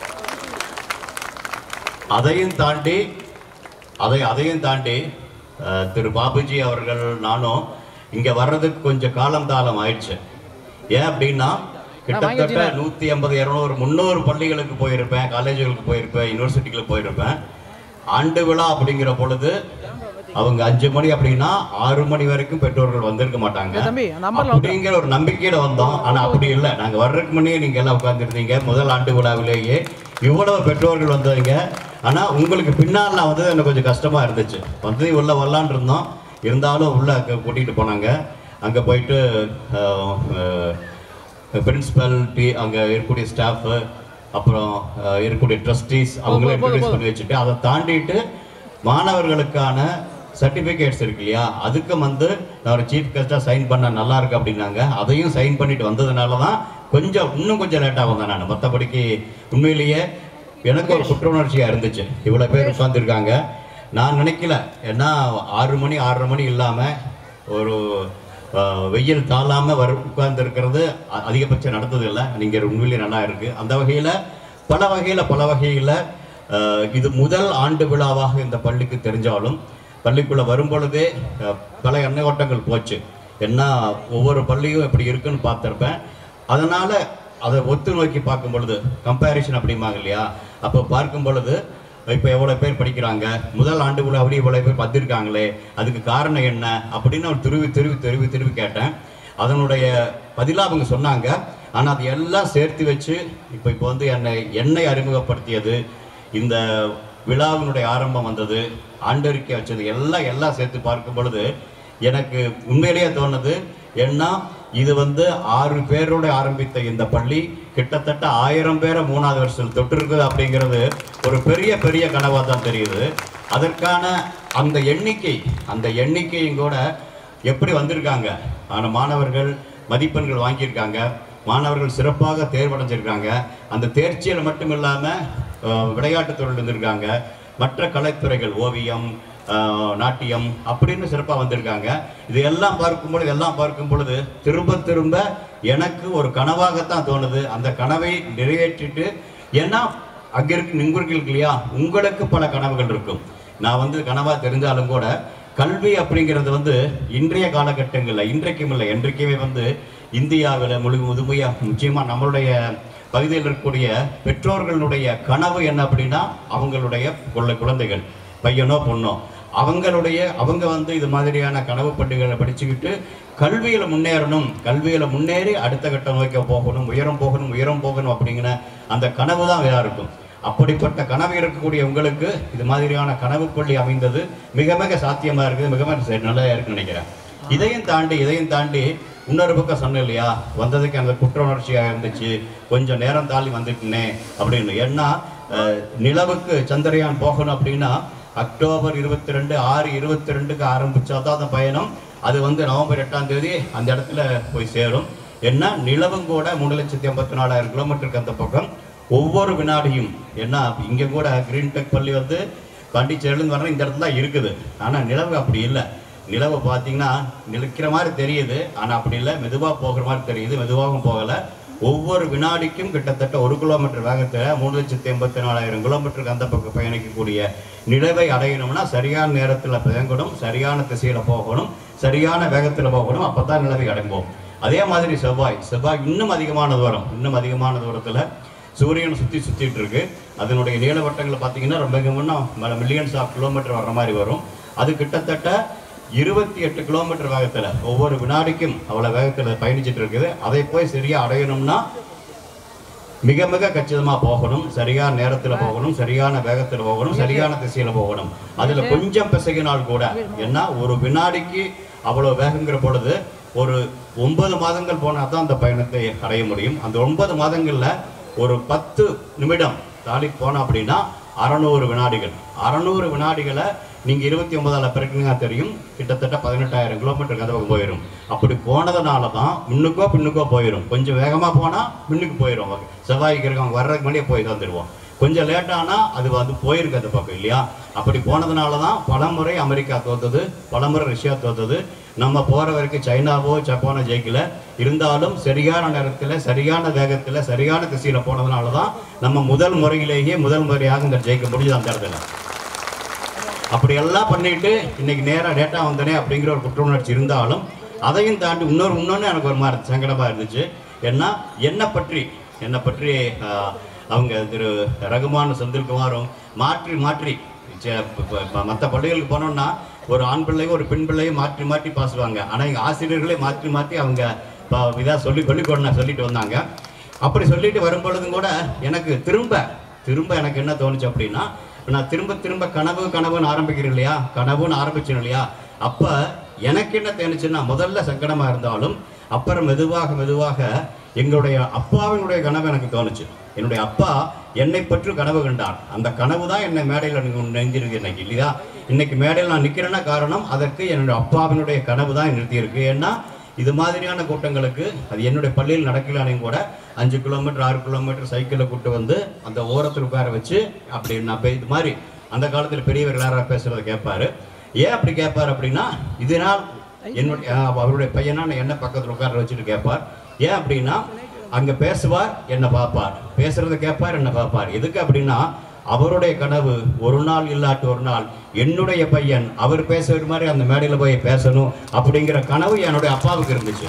அதையும் தாண்டி அதை அதையும் தாண்டி திரு பாபுஜி அவர்கள் நானும் இங்கே வர்றதுக்கு கொஞ்சம் காலம் தாளம் ஆயிடுச்சு. ஏன் அப்படின்னா கிட்டத்தட்ட நூற்றி ஐம்பது இரநூறு முந்நூறு பள்ளிகளுக்கு போயிருப்பேன், காலேஜுகளுக்கு போயிருப்பேன், யூனிவர்சிட்டிகளுக்கு போயிருப்பேன். ஆண்டு விழா அப்படிங்கிற பொழுது அவங்க அஞ்சு மணி அப்படின்னா ஆறு மணி வரைக்கும் பெற்றோர்கள் வந்திருக்க மாட்டாங்க அப்படிங்கிற ஒரு நம்பிக்கையில வந்தோம். ஆனா அப்படி இல்லை. நாங்க வர்றதுக்கு முன்னே நீங்க எல்லாம் உட்கார்ந்துருந்தீங்க. முதல் ஆண்டு விழாவிலேயே இவ்வளவு பெற்றோர்கள் வந்தவங்க. ஆனா உங்களுக்கு பின்னால் நான் வந்து எனக்கு கொஞ்சம் கஷ்டமா இருந்துச்சு. வந்து உள்ள வரலான் இருந்தோம். இருந்தாலும் உள்ள கூட்டிகிட்டு போனாங்க. அங்கே போயிட்டு பிரின்சிபல் டி அங்கே இருக்கக்கூடிய ஸ்டாஃபு அப்புறம் இருக்கக்கூடிய ட்ரஸ்டீஸ் அவங்களே இன்ட்ரடியூஸ் பண்ணி வச்சுட்டு அதை தாண்டிட்டு மாணவர்களுக்கான சர்டிஃபிகேட்ஸ் இருக்கு இல்லையா, அதுக்கு வந்து நான் ஒரு சீஃப் கெஸ்ட்டாக சைன் பண்ண நல்லா இருக்கு அப்படின்னாங்க. அதையும் சைன் பண்ணிட்டு வந்ததுனால தான் கொஞ்சம் இன்னும் கொஞ்சம் லேட்டாக வந்தேன் நான். மற்றபடிக்கு உண்மையிலேயே எனக்கு ஒரு குற்ற உணர்ச்சியாக இருந்துச்சு. இவ்வளோ பேர் உட்காந்துருக்காங்க. நான் நினைக்கல. ஏன்னா ஆறு மணி ஆறரை மணி இல்லாமல் ஒரு வெயில் தாழாமல் வர உட்கார்ந்து இருக்கிறது அதிகபட்சம் நடந்ததில்லை. நீங்கள் உண்மையிலேயே நல்லா இருக்குது. அந்த வகையில் பல வகையில் பல வகையில் இது முதல் ஆண்டு விழாவாக இந்த பள்ளிக்கு தெரிஞ்சாலும் பள்ளிக்குள்ளே வரும் பொழுதே பல எண்ணெய் ஓட்டங்கள் போச்சு. ஏன்னா ஒவ்வொரு பள்ளியும் எப்படி இருக்குன்னு பார்த்துருப்பேன். அதனால் அதை ஒத்து நோக்கி பார்க்கும் பொழுது கம்பேரிஷன் அப்படிம்பாங்க இல்லையா, அப்போ பார்க்கும் பொழுது இப்போ எவ்வளோ பேர் படிக்கிறாங்க, முதல் ஆண்டு விழா அப்படி இவ்வளோ பேர் பார்த்துருக்காங்களே, அதுக்கு காரணம் என்ன அப்படின்னு ஒரு திருவி திருவி திருவி திருவி கேட்டேன். அதனுடைய பதிலாக அவங்க சொன்னாங்க. ஆனால் அது எல்லாம் சேர்த்து வச்சு இப்போ இப்போ வந்து என்னை என்னை அறிமுகப்படுத்தியது, இந்த விழாவினுடைய ஆரம்பம் வந்தது, ஆண்டறிக்கை வச்சது எல்லாம் எல்லாம் சேர்த்து பார்க்கும் பொழுது எனக்கு உண்மையிலேயே தோணுது. ஏன்னா இது வந்து ஆறு பேரோட ஆரம்பித்த இந்த பள்ளி கிட்டத்தட்ட ஆயிரம் பேரை மூணாவது வருஷத்தில் தொட்டிருக்குது அப்படிங்கிறது ஒரு பெரிய பெரிய கனவாக தான் தெரியுது. அதற்கான அந்த எண்ணிக்கை அந்த எண்ணிக்கையும் கூட எப்படி வந்திருக்காங்க. ஆனால் மாணவர்கள் மதிப்பெண்கள் வாங்கியிருக்காங்க, மாணவர்கள் சிறப்பாக தேர்வடைஞ்சிருக்காங்க. அந்த தேர்ச்சியில் மட்டும் இல்லாமல் விளையாட்டுத்துறையில் இருந்திருக்காங்க, மற்ற கலைத்துறைகள் ஓவியம் நாட்டியம் அப்படின்னு சிறப்பாக வந்திருக்காங்க. இதையெல்லாம் பார்க்கும் பொழுது எல்லாம் பார்க்கும் பொழுது திரும்ப திரும்ப எனக்கு ஒரு கனவாகத்தான் தோணுது. அந்த கனவை நிறைவேற்றிட்டு, ஏன்னா அங்கே இருக்கு இருக்கு இல்லையா, உங்களுக்கு பல கனவுகள் இருக்கும். நான் வந்து கனவாக தெரிஞ்சாலும் கூட கல்வி அப்படிங்கிறது வந்து இன்றைய காலகட்டங்களில் இன்றைக்கும் இல்லை என்றைக்குமே வந்து இந்தியாவில் முழு முதுமையாக முக்கியமாக நம்மளுடைய பகுதியில் இருக்கக்கூடிய பெற்றோர்களுடைய கனவு என்ன அப்படின்னா அவங்களுடைய குழந்தைகள் பையனோ பொண்ணோ அவங்களுடைய அவங்க வந்து இது மாதிரியான கனவு பண்டிகைகளை படிச்சுக்கிட்டு கல்வியில் முன்னேறணும், கல்வியில் முன்னேறி அடுத்த கட்டம் நோக்கி போகணும், உயரம் போகணும் உயரம் போகணும் அப்படிங்கிற அந்த கனவு தான் வேற இருக்கும். அப்படிப்பட்ட கனவு இருக்கக்கூடிய உங்களுக்கு இது மாதிரியான கனவு பள்ளி அமைந்தது மிக மிக சாத்தியமாக இருக்குது, மிக மிக நல்லா இருக்குன்னு நினைக்கிறேன். இதையும் தாண்டி இதையும் தாண்டி இன்னொரு பக்கம் சொன்னேன் இல்லையா, வந்ததுக்கு அந்த குற்ற உணர்ச்சியாக இருந்துச்சு, கொஞ்சம் நேரம் தாண்டி வந்துட்டுனே அப்படின்னு. ஏன்னா நிலவுக்கு சந்திரயான் போகணும் அப்படின்னா அக்டோபர் இருபத்தி ரெண்டு ஆறு இருபத்தி ரெண்டுக்கு ஆரம்பிச்சாதான் அந்த பயணம். அது வந்து நவம்பர் எட்டாம் தேதி அந்த இடத்துல போய் சேரும். ஏன்னா நிலவும் கூட மூணு லட்சத்தி ஐம்பத்தி நாலாயிரம் கிலோமீட்டருக்கு அந்த பக்கம் ஒவ்வொரு வினாடியும். ஏன்னா இங்கே கூட கிரீன் டெக் பள்ளி வந்து பாண்டிச்சேரியிலேருந்து வர இந்த இடத்துல தான் இருக்குது. ஆனால் நிலவு அப்படி இல்லை. நிலவை பார்த்தீங்கன்னா நிற்கிற மாதிரி தெரியுது, ஆனால் அப்படி இல்லை, மெதுவாக போகிற மாதிரி தெரியுது, மெதுவாகவும் போகலை. ஒவ்வொரு வினாடிக்கும் கிட்டத்தட்ட ஒரு கிலோமீட்டர் வேகத்தில் மூணு லட்சத்தி எண்பத்தி நாலாயிரம் கிலோமீட்டருக்கு அந்த பக்கம் பயணிக்கக்கூடிய நிலவை அடையணும்னா சரியான நேரத்தில் பயங்கணும், சரியான திசையில் போகணும், சரியான வேகத்தில் போகணும், அப்போ தான் நிலவை அடைவோம். அதே மாதிரி செவ்வாய் செவ்வாய் இன்னும் அதிகமான தூரம் இன்னும் அதிகமான தூரத்தில் சூரியனை சுற்றி சுற்றிட்டு இருக்கு. அதனுடைய நீளவட்டங்களை பார்த்தீங்கன்னா ரொம்ப முன்ன மில்லியன்ஸ் ஆஃப் கிலோமீட்டர் வர்ற மாதிரி வரும். அது கிட்டத்தட்ட இருபத்தி எட்டு கிலோமீட்டர் வேகத்தில் ஒவ்வொரு வினாடிக்கும் அவ்வளோ வேகத்தில் பயணிச்சுட்டு இருக்குது. அதை போய் சரியாக அடையணும்னா மிக மிக கச்சிதமாக போகணும், சரியான நேரத்தில் போகணும், சரியான வேகத்தில் போகணும், சரியான திசையில் போகணும். அதில் கொஞ்சம் பிசகினால் கூட ஏன்னா ஒரு வினாடிக்கு அவ்வளோ வேகங்கிற பொழுது ஒரு ஒன்பது மாதங்கள் போனால் தான் அந்த பயணத்தை அடைய முடியும். அந்த ஒன்பது மாதங்களில் ஒரு பத்து நிமிடம் தாண்டி போனோம் அப்படின்னா அறநூறு வினாடிகள் அறநூறு வினாடிகளை நீங்கள் இருபத்தி ஒன்பதால் பிறகுங்க தெரியும், கிட்டத்தட்ட பதினெட்டாயிரம் கிலோமீட்டருக்கு அந்த பக்கம் போயிடும். அப்படி போனதுனால தான் முன்னுக்கோ பின்னுக்கோ போயிடும். கொஞ்சம் வேகமாக போனால் முன்னுக்கு போயிடும். செவ்வாய்க்கு இருக்கவங்க வர்றதுக்கு முன்னாடியே போய் தந்துடுவோம். கொஞ்சம் லேட்டானால் அது வந்து போயிருக்கு அந்த பக்கம் இல்லையா. அப்படி போனதுனால தான் பலமுறை அமெரிக்கா தோத்தது, பலமுறை ரஷ்யா தோத்தது. நம்ம போகிற வரைக்கும் சைனாவோ ஜப்பானோ ஜெயிக்கல. இருந்தாலும் சரியான நேரத்தில் சரியான வேகத்தில் சரியான திசையில் போனதுனால தான் நம்ம முதல் முறையிலேயே முதல் முறையாக இந்த ஜெயிக்க முடியுது அந்த இடத்துல. அப்படியெல்லாம் பண்ணிட்டு இன்னைக்கு நேராக டேட்டா வந்தனே அப்படிங்கிற ஒரு குற்ற உணர்ச்சி இருந்தாலும் அதையும் தாண்டி இன்னொரு இன்னொன்று எனக்கு ஒரு மாதிரி சங்கடமாக இருந்துச்சு. ஏன்னா என்னை பற்றி என்னை பற்றி அவங்க திரு ரகுமான் செந்தில்குமாரும் மாற்றி மாற்றி மற்ற பள்ளிகளுக்கு போனோம்னா ஒரு ஆண் பிள்ளையும் ஒரு பெண் பிள்ளையும் மாற்றி மாற்றி பாசுவாங்க. ஆனால் எங்கள் ஆசிரியர்களே மாற்றி மாற்றி அவங்க இதாக சொல்லி சொல்லிக்கொண்டு சொல்லிட்டு வந்தாங்க. அப்படி சொல்லிட்டு வரும்பொழுதும் கூட எனக்கு திரும்ப திரும்ப எனக்கு என்ன தோணுச்சு அப்படின்னா, நான் திரும்ப திரும்ப கனவு கனவுன்னு ஆரம்பிக்கிறேன் இல்லையா, கனவுன்னு ஆரம்பிச்சேன் இல்லையா, அப்போ எனக்கு என்ன தோணுச்சுன்னா முதல்ல சங்கடமாக இருந்தாலும் அப்புறம் மெதுவாக மெதுவாக எங்களுடைய அப்பாவினுடைய கனவு எனக்கு தோணுச்சு. என்னுடைய அப்பா என்னை பற்றி கனவு கண்டார். அந்த கனவு தான் என்னை மேடையில் நெஞ்சிருக்கு இன்னைக்கு இல்லையா. இன்னைக்கு மேடையில் நான் நிற்கிறேன்னா காரணம் அதற்கு என்னுடைய அப்பாவினுடைய கனவு தான் நிறுத்தியிருக்கு. ஏன்னா இது மாதிரியான கூட்டங்களுக்கு அது என்னுடைய பள்ளியில் நடக்கலானையும் கூட அஞ்சு கிலோமீட்டர் ஆறு கிலோமீட்டர் சைக்கிளில் கூப்பிட்டு வந்து அந்த ஓரத்தில் உட்கார வச்சு அப்படி நான் இது மாதிரி அந்த காலத்தில் பெரியவர் யாராக பேசுகிறத கேட்பாரு. ஏன் அப்படி கேட்பார் அப்படின்னா, இதனால் என்னுடைய அவருடைய பையனான என்ன பக்கத்தில் உட்கார வச்சுட்டு கேட்பார். ஏன் அப்படின்னா அங்கே பேசுவார், என்னை பார்ப்பார், பேசுறதை கேட்பார், என்னை பார்ப்பார். எதுக்கு அப்படின்னா அவருடைய கனவு ஒரு நாள் இல்லாட்டு ஒரு நாள் என்னுடைய பையன் அவர் பேசுகிற மாதிரி அந்த மேடையில் போய் பேசணும் அப்படிங்கிற கனவு என்னுடைய அப்பாவுக்கு இருந்துச்சு.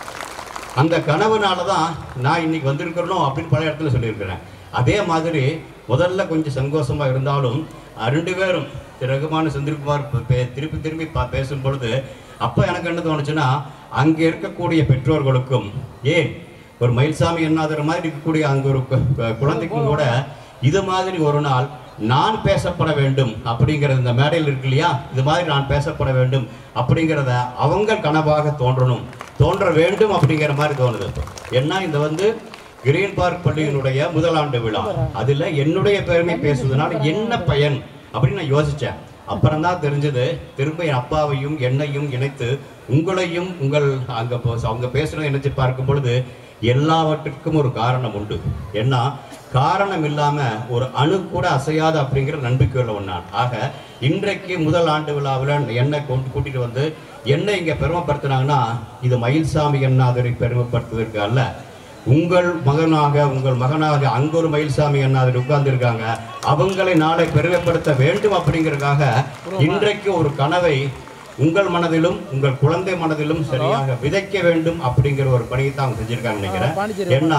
அந்த கனவுனால தான் நான் இன்னைக்கு வந்திருக்கிறோம் அப்படின்னு பல இடத்துல சொல்லியிருக்கிறேன். அதே மாதிரி முதல்ல கொஞ்சம் சந்தோஷமாக இருந்தாலும் ரெண்டு பேரும் ரகுமான செந்தில்குமார் திருப்பி திரும்பி பேசும் பொழுது அப்போ எனக்கு என்ன தோணுச்சுன்னா, அங்கே இருக்கக்கூடிய பெற்றோர்களுக்கும் ஏன் ஒரு மயில்சாமி என்னாதுற மாதிரி இருக்கக்கூடிய அங்கே ஒரு குழந்தைக்கும் கூட இது மாதிரி ஒரு நாள் நான் பேசப்பட வேண்டும் அப்படிங்கிறது இந்த மேடையில் இருக்கு இல்லையா, இது மாதிரி நான் பேசப்பட வேண்டும் அப்படிங்கிறத அவங்க கனவாக தோன்றணும் தோன்ற வேண்டும் அப்படிங்கிற மாதிரி தோணுது. ஏன்னா இந்த வந்து கிரீன் பார்க் பள்ளியினுடைய முதலாண்டு விழா, அதில் என்னுடைய பெருமை பேசுவதனால என்ன பயன் அப்படின்னு நான் யோசித்தேன். அப்புறம் தான் தெரிஞ்சது, திரும்ப என் அப்பாவையும் என்னையும் இணைத்து உங்களையும் உங்கள் அங்கே அவங்க பேசுகிறத நினைச்சு பார்க்கும் பொழுது எல்லாவற்றுக்கும் ஒரு காரணம் உண்டு. ஏன்னா காரணம் இல்லாமல் ஒரு அணு கூட அசையாது அப்படிங்கிற நம்பிக்கை உள்ளவன் நான். ஆக இன்றைக்கு முதல் ஆண்டு விழாவில் என்னை கொண்டு கூட்டிகிட்டு வந்து என்னை இங்கே பெருமைப்படுத்தினாங்கன்னா இது மயில்சாமி என்னாதுரை பெருமைப்படுத்துவதற்கு அல்ல, உங்கள் மகனாக உங்கள் மகனாக அங்க ஒரு மயில்சாமி அண்ணாதிரி உட்கார்ந்துருக்காங்க, அவங்களை நாளை பெருமைப்படுத்த வேண்டும் அப்படிங்கிறதுக்காக இன்றைக்கு ஒரு கனவை உங்கள் மனதிலும் உங்கள் குழந்தை மனதிலும் சரியாக விதைக்க வேண்டும் அப்படிங்கிற ஒரு பணியை தான் அவங்க செஞ்சிருக்காங்க நினைக்கிறேன். ஏன்னா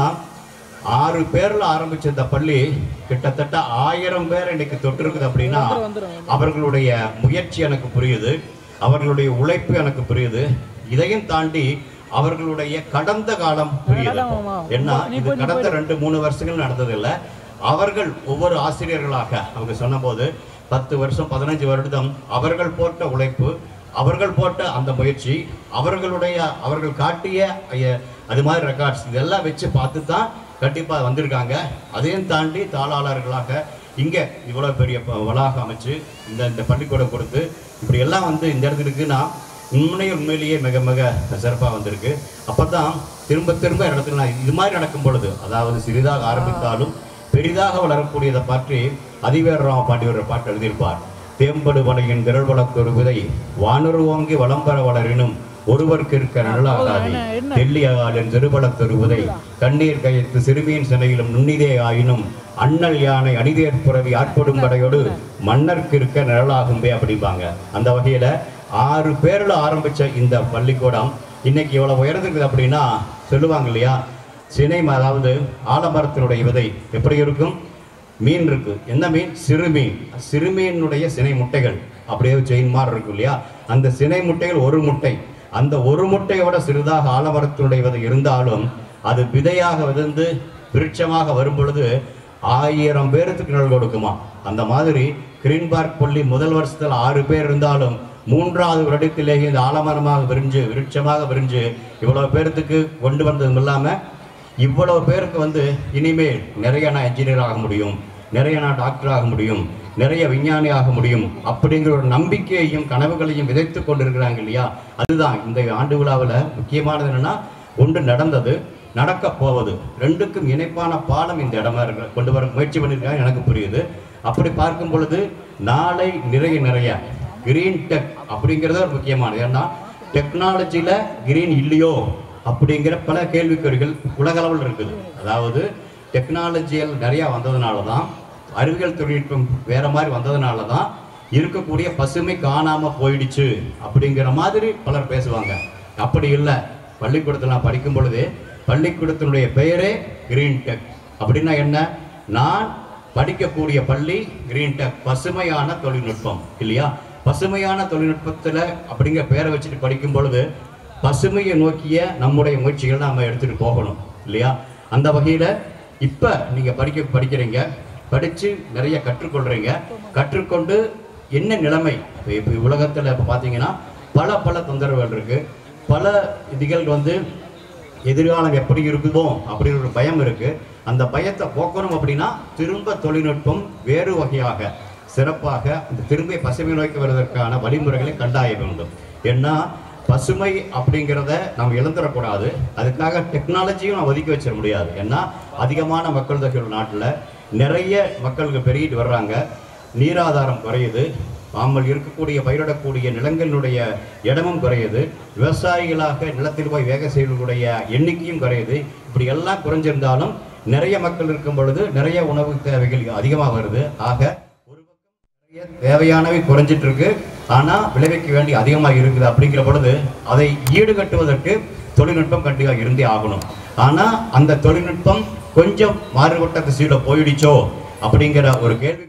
ஆறு பேர்ல ஆரம்பிச்ச இந்த பள்ளி கிட்டத்தட்ட ஆயிரம் பேர் இன்னைக்கு தொட்டிருக்குது அப்படின்னா அவர்களுடைய முயற்சி எனக்கு புரியுது, அவர்களுடைய உழைப்பு எனக்கு புரியுது. இதையும் தாண்டி அவர்களுடைய கடந்த காலம் புரியுது. ஏன்னா இது கடந்த ரெண்டு மூணு வருஷங்கள் நடந்ததில்லை. அவர்கள் ஒவ்வொரு ஆசிரியர்களாக அவங்க சொன்ன போது பத்து வருஷம் பதினஞ்சு வருடம் அவர்கள் போட்ட உழைப்பு, அவர்கள் போட்ட அந்த முயற்சி, அவர்களுடைய அவர்கள் காட்டிய அது மாதிரி ரெக்கார்ட்ஸ் இதெல்லாம் வச்சு பார்த்து தான் கண்டிப்பாக வந்திருக்காங்க. அதையும் தாண்டி தாளாளர்களாக இங்கே இவ்வளோ பெரிய வளாகம் அமைச்சு இந்த இந்த பள்ளிக்கூடம் கொடுத்து இப்படி எல்லாம் வந்து இந்த இடத்துக்கு நான் உண்மையே உண்மையிலேயே மிக மிக சிறப்பாக வந்திருக்கு. அப்போ தான் திரும்ப திரும்ப இடத்துல நான் இது மாதிரி நடக்கும் பொழுது, அதாவது சிறிதாக ஆரம்பித்தாலும் பெரிதாக வளரக்கூடியதை பற்றி அதிவேரராம பாண்டியவர் பாட்டு எழுதியிருப்பார். தேம்படு வளையின் திரள் வளர்த்தொரு விதை வானொரு ஓங்கி வளம்பர வளரினும் ஒருவருக்கு இருக்க நல்லாகாது தெல்லியாளின் திருபலத்தொரு உதை கண்ணீர் கயத்து சிறுமியின் சிலையிலும் நுண்ணிதே ஆயினும் அண்ணல் யானை அணிதேர் புறவி ஆட்படும் படையோடு மன்னருக்கு இருக்க நிழலாகும்பே அப்படிம்பாங்க. அந்த வகையில ஆறு பேர்ல ஆரம்பிச்ச இந்த பள்ளிக்கூடம் இன்னைக்கு எவ்வளவு உயர்ந்திருக்குது அப்படின்னா சொல்லுவாங்க இல்லையா, சினை அதாவது ஆலமரத்தினுடைய விதை எப்படி இருக்கும், மீன் இருக்கு, என்ன மீன், சிறுமீன், சிறுமீனுடைய சினை முட்டைகள் அப்படியே செயின் மாதிரி இருக்கும் இல்லையா, அந்த சினை முட்டைகள் ஒரு முட்டை, அந்த ஒரு முட்டையோட சிறிதாக ஆலமரத்தினுடைய விதை இருந்தாலும் அது விதையாக விழுந்து விருட்சமாக வரும் பொழுது ஆயிரம் பேருக்கு நிழல் கொடுக்குமா. அந்த மாதிரி கிரீன் பார்க் பள்ளி முதல் வருஷத்தில் ஆறு பேர் இருந்தாலும் மூன்றாவது வருடத்திலேயே இந்த ஆலமரமாக விரிஞ்சு விருட்சமாக விரிஞ்சு இவ்வளவு பேர்த்துக்கு கொண்டு வந்ததும் இல்லாமல் இவ்வளவு பேருக்கு வந்து இனிமேல் நிறைய நான் என்ஜினியர் ஆக முடியும், நிறைய நான் டாக்டர் ஆக முடியும், நிறைய விஞ்ஞானி ஆக முடியும் அப்படிங்கிற ஒரு நம்பிக்கையையும் கனவுகளையும் விதைத்து கொண்டிருக்கிறாங்க இல்லையா. அதுதான் இந்த ஆண்டு விழாவில் முக்கியமானது. என்னன்னா ஒன்று நடந்தது, நடக்க போவது, ரெண்டுக்கும் இணைப்பான பாலம் இந்த இடமா இருக்க கொண்டு வர முயற்சி பண்ணியிருக்காங்க எனக்கு புரியுது. அப்படி பார்க்கும் பொழுது நாளை நிறைய நிறைய கிரீன் டெக் அப்படிங்கிறத ஒரு முக்கியமானது. ஏன்னா டெக்னாலஜியில் கிரீன் இல்லையோ அப்படிங்கிற பல கேள்விக்குறிகள் உலகளவில் இருக்குது. அதாவது டெக்னாலஜியில் நிறையா வந்ததுனால தான், அறிவியல் தொழில்நுட்பம் வேற மாதிரி வந்ததுனால தான் இருக்கக்கூடிய பசுமை காணாமல் போயிடுச்சு அப்படிங்கிற மாதிரி பலர் பேசுவாங்க. அப்படி இல்லை. பள்ளிக்கூடத்தில் நான் படிக்கும் பொழுது பள்ளிக்கூடத்தினுடைய பெயரே கிரீன் டெக். அப்படின்னா என்ன, நான் படிக்கக்கூடிய பள்ளி கிரீன் டெக், பசுமையான தொழில்நுட்பம் இல்லையா. பசுமையான தொழில்நுட்பத்தில் அப்படிங்கிற பெயரை வச்சுட்டு படிக்கும் பொழுது பசுமையை நோக்கிய நம்முடைய முயற்சிகளை நாம் எடுத்துகிட்டு போகணும் இல்லையா. அந்த வகையில் இப்போ நீங்கள் படிக்க படிக்கிறீங்க, படித்து நிறைய கற்றுக்கொள்கிறீங்க. கற்றுக்கொண்டு என்ன நிலைமை இப்போ உலகத்தில் இப்போ பார்த்தீங்கன்னா பல பல தொந்தரவுகள் இருக்குது, பல இதுகள் வந்து எதிர்காலம் எப்படி இருக்குதோ அப்படின்ற ஒரு பயம் இருக்குது. அந்த பயத்தை போக்கணும் அப்படின்னா திரும்ப தொழில்நுட்பம் வேறு வகையாக சிறப்பாக அந்த திரும்ப பசுமை நோக்கி வருவதற்கான வழிமுறைகளை கண்டாய வேண்டும். ஏன்னா பசுமை அப்படிங்கிறத நம்ம இழந்துடக்கூடாது. அதுக்காக டெக்னாலஜியும் நம்ம ஒதுக்கி வச்சிட முடியாது. ஏன்னா அதிகமான மக்கள் தொகை நாட்டில் நிறைய மக்களுக்கு பெருகிட்டு வர்றாங்க, நீராதாரம் குறையுது, நாமல் இருக்கக்கூடிய பயிரிடக்கூடிய நிலங்களினுடைய இடமும் குறையுது, விவசாயிகளாக நிலத்தில் போய் வேக செய்வர்களுடைய எண்ணிக்கையும் குறையுது. இப்படி எல்லாம் குறைஞ்சிருந்தாலும் நிறைய மக்கள் இருக்கும் பொழுது நிறைய உணவு தேவைகள் அதிகமாக வருது. ஆக ஒரு பக்கம் நிறைய தேவையானவை குறைஞ்சிட்டு இருக்கு, ஆனால் விளைவிக்க வேண்டிய அதிகமாக இருக்குது. அப்படிங்கிற பொழுது அதை ஈடுகட்டுவதற்கு தொழில்நுட்பம் கண்டிப்பாக இருந்தே ஆகணும். ஆனால் அந்த தொழில்நுட்பம் கொஞ்சம் மாறுபட்ட திசையில் போயிடுச்சோ அப்படிங்கிற ஒரு கேள்வி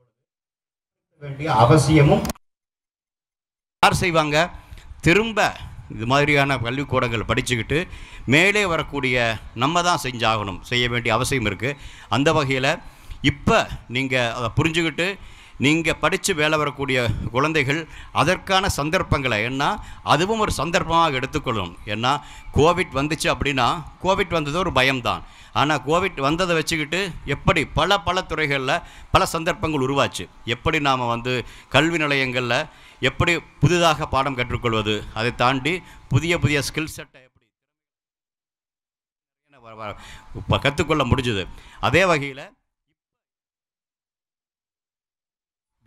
வேண்டிய அவசியமும் யார் செய்வாங்க. திரும்ப இது மாதிரியான பள்ளிக்கூடங்கள் படிச்சுக்கிட்டு மேலே வரக்கூடிய நம்ம தான் செஞ்சாகணும், செய்ய வேண்டிய அவசியம் இருக்குது. அந்த வகையில் இப்போ நீங்கள் அதை புரிஞ்சுக்கிட்டு நீங்கள் படித்து வேலை வரக்கூடிய குழந்தைகள் அதற்கான சந்தர்ப்பங்களை, ஏன்னா அதுவும் ஒரு சந்தர்ப்பமாக எடுத்துக்கொள்ளணும். ஏன்னா கோவிட் வந்துச்சு அப்படின்னா கோவிட் வந்தது ஒரு பயம்தான். ஆனால் கோவிட் வந்ததை வச்சுக்கிட்டு எப்படி பல பல துறைகளில் பல சந்தர்ப்பங்கள் உருவாச்சு. எப்படி நாம் வந்து கல்வி நிலையங்களில் எப்படி புதிதாக பாடம் கற்றுக்கொள்வது, அதை தாண்டி புதிய புதிய ஸ்கில் செட்டை எப்படி கற்றுக்கொள்ள முடிஞ்சுது. அதே வகையில்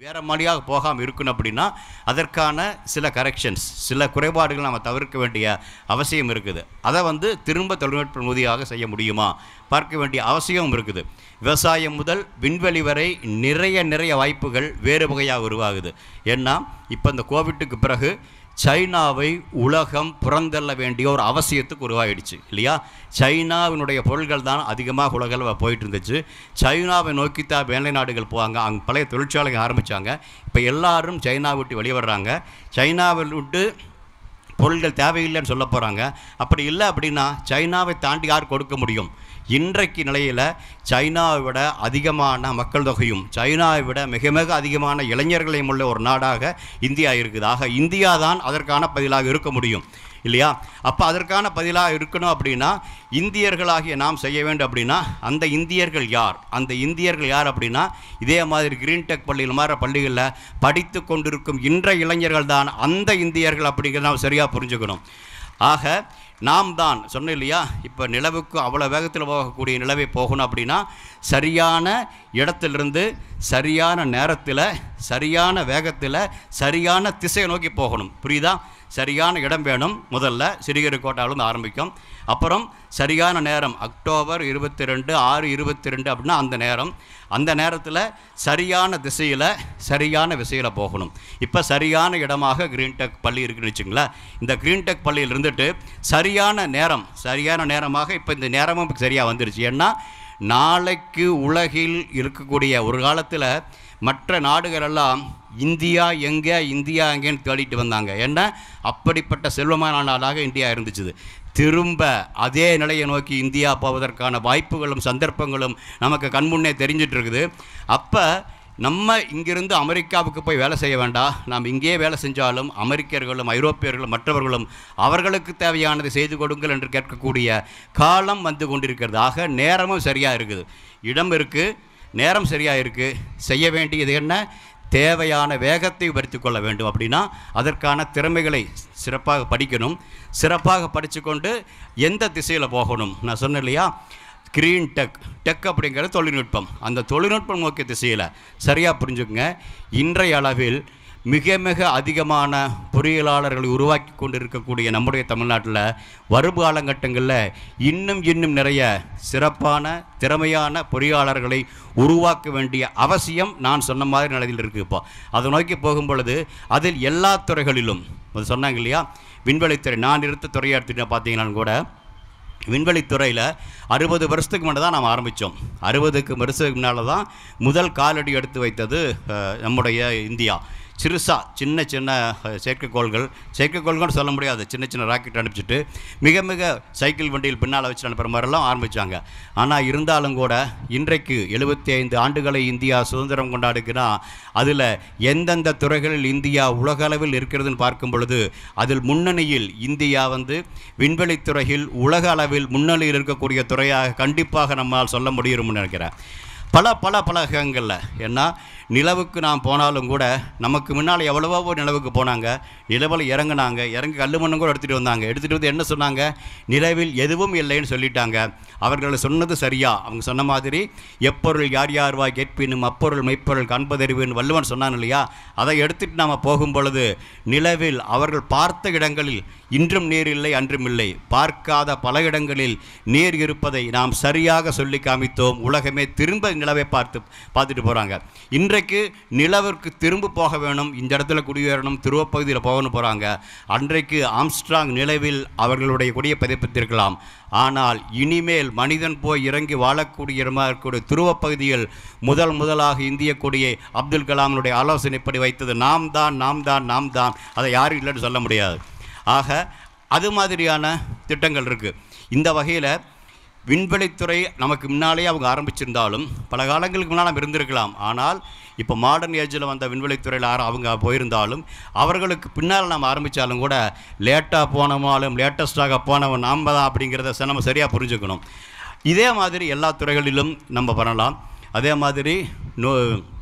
வேறு மாதிரியாக போகாமல் இருக்கணும் அப்படின்னா அதற்கான சில கரெக்ஷன்ஸ், சில குறைபாடுகள் நம்ம தவிர்க்க வேண்டிய அவசியம் இருக்குது. அதை வந்து திரும்ப தொழில்நுட்ப உதவியாக செய்ய முடியுமா பார்க்க வேண்டிய அவசியமும் இருக்குது. விவசாயம் முதல் விண்வெளி வரை நிறைய நிறைய வாய்ப்புகள் வேறு வகையாக உருவாகுது. ஏன்னா இப்போ இந்த கோவிட்டுக்கு பிறகு சைனாவை உலகம் புறந்தள்ள வேண்டிய ஒரு அவசியத்துக்கு உருவாகிடுச்சு இல்லையா? சைனாவினுடைய பொருள்கள் தான் அதிகமாக உலகில் போயிட்டு இருந்துச்சு. சைனாவை நோக்கித்தான் மேலை நாடுகள் போவாங்க. அங்கே பழைய தொழிற்சாலைகள் ஆரம்பித்தாங்க. இப்போ எல்லாரும் சைனா விட்டு வெளியே வர்றாங்க. சைனாவில் விட்டு பொருள்கள் தேவையில்லைன்னு சொல்ல போகிறாங்க. அப்படி இல்லை அப்படின்னா சைனாவை தாண்டி யார் கொடுக்க முடியும்? இன்றைக்கு நிலையில் சைனாவை விட அதிகமான மக்கள் தொகையும் சைனாவை விட மிக மிக அதிகமான இளைஞர்களையும் உள்ள ஒரு நாடாக இந்தியா இருக்குது. ஆக இந்தியா தான் அதற்கான பதிலாக இருக்க முடியும் இல்லையா? அப்போ அதற்கான பதிலாக இருக்கணும் அப்படின்னா இந்தியர்களாகிய நாம் செய்ய வேண்டும். அப்படின்னா அந்த இந்தியர்கள் யார்? அந்த இந்தியர்கள் யார் அப்படின்னா இதே மாதிரி கிரீன் டெக் பள்ளியில் மாதிரி பள்ளிகளில் படித்து கொண்டிருக்கும் இன்றைய இளைஞர்கள் தான் அந்த இந்தியர்கள் அப்படிங்கிறத நாம் சரியாக புரிஞ்சுக்கணும். ஆக நாம் தான் சொன்னோம் இல்லையா, இப்போ நிலவுக்கு அவ்வளோ வேகத்தில் போகக்கூடிய நிலவை போகணும் அப்படின்னா சரியான இடத்திலிருந்து சரியான நேரத்தில் சரியான வேகத்தில் சரியான திசையை நோக்கி போகணும். புரியுதா? சரியான இடம் வேணும். முதல்ல சிறுகேரிக்கோட்டாவிலிருந்து ஆரம்பிக்கும். அப்புறம் சரியான நேரம் அக்டோபர் இருபத்தி ரெண்டு ஆறு இருபத்தி ரெண்டு அப்படின்னா அந்த நேரம், அந்த நேரத்தில் சரியான திசையில் சரியான விசையில் போகணும். இப்போ சரியான இடமாக கிரீன் டெக் பள்ளி இருக்குன்னு வச்சுங்களேன். இந்த கிரீன் டெக் பள்ளியில் இருந்துட்டு சரியான நேரம் சரியான நேரமாக இப்போ இந்த நேரமும் சரியாக வந்துருச்சு. ஏன்னா நாளைக்கு உலகில் இருக்கக்கூடிய ஒரு காலத்தில் மற்ற நாடுகளெல்லாம் இந்தியா எங்கே இந்தியா எங்கேன்னு தேடிட்டு வந்தாங்க. ஏன்னா அப்படிப்பட்ட செல்வமான நாடாக இந்தியா இருந்துச்சு. திரும்ப அதே நிலையை நோக்கி இந்தியா போவதற்கான வாய்ப்புகளும் சந்தர்ப்பங்களும் நமக்கு கண்முன்னே தெரிஞ்சிட்டு இருக்குது. அப்போ நம்ம இங்கிருந்து அமெரிக்காவுக்கு போய் வேலை செய்ய வேண்டாம். நாம் இங்கேயே வேலை செஞ்சாலும் அமெரிக்கர்களும் ஐரோப்பியர்களும் மற்றவர்களும் அவர்களுக்கு தேவையானதை செய்து கொடுங்கள் என்று கேட்கக்கூடிய காலம் வந்து கொண்டிருக்கிறது. ஆக நேரமும் சரியாக இருக்குது, இடம் இருக்குது, நேரம் சரியாக இருக்குது. செய்ய வேண்டியது என்ன? தேவையான வேகத்தை வருத்தி கொள்ள வேண்டும். அப்படின்னா அதற்கான திறமைகளை சிறப்பாக படிக்கணும். சிறப்பாக படித்து கொண்டு எந்த திசையில் போகணும்? நான் சொன்னேன் இல்லையா, கிரீன் டெக் டெக் அப்படிங்கிறது தொழில்நுட்பம். அந்த தொழில்நுட்பம் நோக்கிய திசையில் சரியாக புரிஞ்சுக்குங்க. இன்றைய அளவில் மிக மிக அதிகமான பொறியியலாளர்களை உருவாக்கி கொண்டு இருக்கக்கூடிய நம்முடைய தமிழ்நாட்டில் வரும் காலகட்டங்களில் இன்னும் இன்னும் நிறைய சிறப்பான திறமையான பொறியாளர்களை உருவாக்க வேண்டிய அவசியம் நான் சொன்ன மாதிரி நிலையில் இருக்குது. இப்போ அதை நோக்கி போகும் பொழுது அதில் எல்லா துறைகளிலும் சொன்னாங்க இல்லையா, விண்வெளித்துறை நான் இருந்த துறையாக எடுத்துகிட்டு பார்த்தீங்கன்னாலும் கூட விண்வெளித்துறையில் அறுபது வருஷத்துக்கு முன்னாடி தான் நாம் ஆரம்பித்தோம். அறுபதுக்கு வருஷத்துக்கு முன்னால் தான் முதல் காலடி எடுத்து வைத்தது நம்முடைய இந்தியா. சிறுசா சின்ன சின்ன செயற்கைக்கோள்கள் செயற்கைக்கோள்கள்னு சொல்ல முடியாது, சின்ன சின்ன ராக்கெட் அனுப்பிச்சிட்டு மிக மிக சைக்கிள் வண்டியில் பின்னால் வச்சு அனுப்புகிற மாதிரிலாம் ஆரம்பித்தாங்க. ஆனால் இருந்தாலும் கூட இன்றைக்கு எழுபத்தி ஐந்து ஆண்டுகளை இந்தியா சுதந்திரம் கொண்டாடுக்குன்னா அதில் எந்தெந்த துறைகளில் இந்தியா உலக அளவில் இருக்கிறதுன்னு பார்க்கும் பொழுது அதில் முன்னணியில் இந்தியா வந்து விண்வெளித்துறையில் உலக அளவில் முன்னணியில் இருக்கக்கூடிய துறையாக கண்டிப்பாக நம்மால் சொல்ல முடியும்னு நினைக்கிறேன். பல பல பலகங்களில் ஏன்னா நிலவுக்கு நாம் போனாலும் கூட நமக்கு முன்னால் எவ்வளவோ நிலவுக்கு போனாங்க, நிலவில் இறங்கினாங்க, இறங்கி கல் மண்ணும் கூட எடுத்துகிட்டு வந்தாங்க. எடுத்துகிட்டு வந்து என்ன சொன்னாங்க? நிலவில் எதுவும் இல்லைன்னு சொல்லிட்டாங்க. அவர்கள் சொன்னது சரியா? அவங்க சொன்ன மாதிரி எப்பொருள் யார் யார்வாய் கேட்பினும் அப்பொருள் மெய்ப்பொருள் காண்பதறிவுன்னு வள்ளுவன் சொன்னான் இல்லையா? அதை எடுத்துகிட்டு நாம் போகும் பொழுது நிலவில் அவர்கள் பார்த்த இடங்களில் இன்றும் நீர் இல்லை அன்றும் இல்லை, பார்க்காத பல இடங்களில் நீர் இருப்பதை நாம் சரியாக சொல்லி காமித்தோம். உலகமே திரும்ப நிலவை பார்த்து பார்த்துட்டு போகிறாங்க. இன்றைக்கு நிலவிற்கு திரும்ப போக வேணும், இந்த இடத்துல குடியேறணும், துருவப்பகுதியில் போகணும் போகிறாங்க. அன்றைக்கு ஆம்ஸ்ட்ராங் நிலவில் அவர்களுடைய கொடியை பதிப்பித்திருக்கலாம். ஆனால் இனிமேல் மனிதன் போய் இறங்கி வாழக்கூடிய இடமாக இருக்கக்கூடிய துருவப்பகுதியில் முதல் முதலாக இந்திய கொடியை அப்துல் கலாமுடைய ஆலோசனைப்படி வைத்தது நாம் தான் நாம் தான் நாம் தான். அதை யாரும் இல்லைன்னு சொல்ல முடியாது. ஆக அது மாதிரியான திட்டங்கள் இருக்குது. இந்த வகையில் விண்வெளித்துறை நமக்கு முன்னாலே அவங்க ஆரம்பிச்சிருந்தாலும் பல காலங்களுக்கு முன்னால் நம்ம இருந்திருக்கலாம். ஆனால் இப்போ மாடர்ன் ஏஜில் வந்த விண்வெளித்துறையில் யாரும் அவங்க போயிருந்தாலும் அவர்களுக்கு பின்னால் நம்ம ஆரம்பித்தாலும் கூட லேட்டாக போனமாலும் லேட்டஸ்ட்டாக போனவன் நாம் தான் அப்படிங்கிறத நம்ம சரியாக புரிஞ்சுக்கணும். இதே மாதிரி எல்லா துறைகளிலும் நம்ம பண்ணலாம். அதே மாதிரி நோ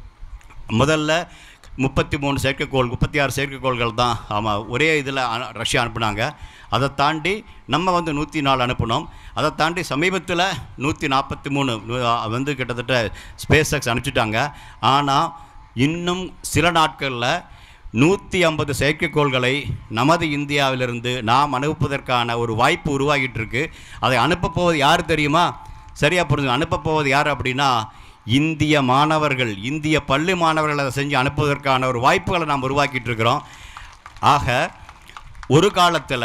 முதல்ல முப்பத்தி மூணு செயற்கைக்கோள் முப்பத்தி ஆறு செயற்கைக்கோள்கள் தான் ஆமாம் ஒரே இதில் ரஷ்யா அனுப்புனாங்க. அதை தாண்டி நம்ம வந்து நூற்றி நாலு அனுப்பினோம். அதை தாண்டி சமீபத்தில் நூற்றி நாற்பத்தி மூணு வந்து கிட்டத்தட்ட ஸ்பேஸ் எக்ஸ் அனுப்பிச்சிட்டாங்க. ஆனால் இன்னும் சில நாட்களில் நூற்றி ஐம்பது செயற்கைக்கோள்களை நமது இந்தியாவிலிருந்து நாம் அனுப்புவதற்கான ஒரு வாய்ப்பு உருவாகிட்டு இருக்கு. அதை அனுப்ப போவது யார் தெரியுமா? சரியாக புரிஞ்சு, அனுப்ப போவது யார் அப்படின்னா இந்திய மாணவர்கள், இந்திய பள்ளி மாணவர்கள் அதை செஞ்சு அனுப்புவதற்கான ஒரு வாய்ப்புகளை நாம் உருவாக்கிட்டு இருக்கிறோம். ஆக ஒரு காலத்தில்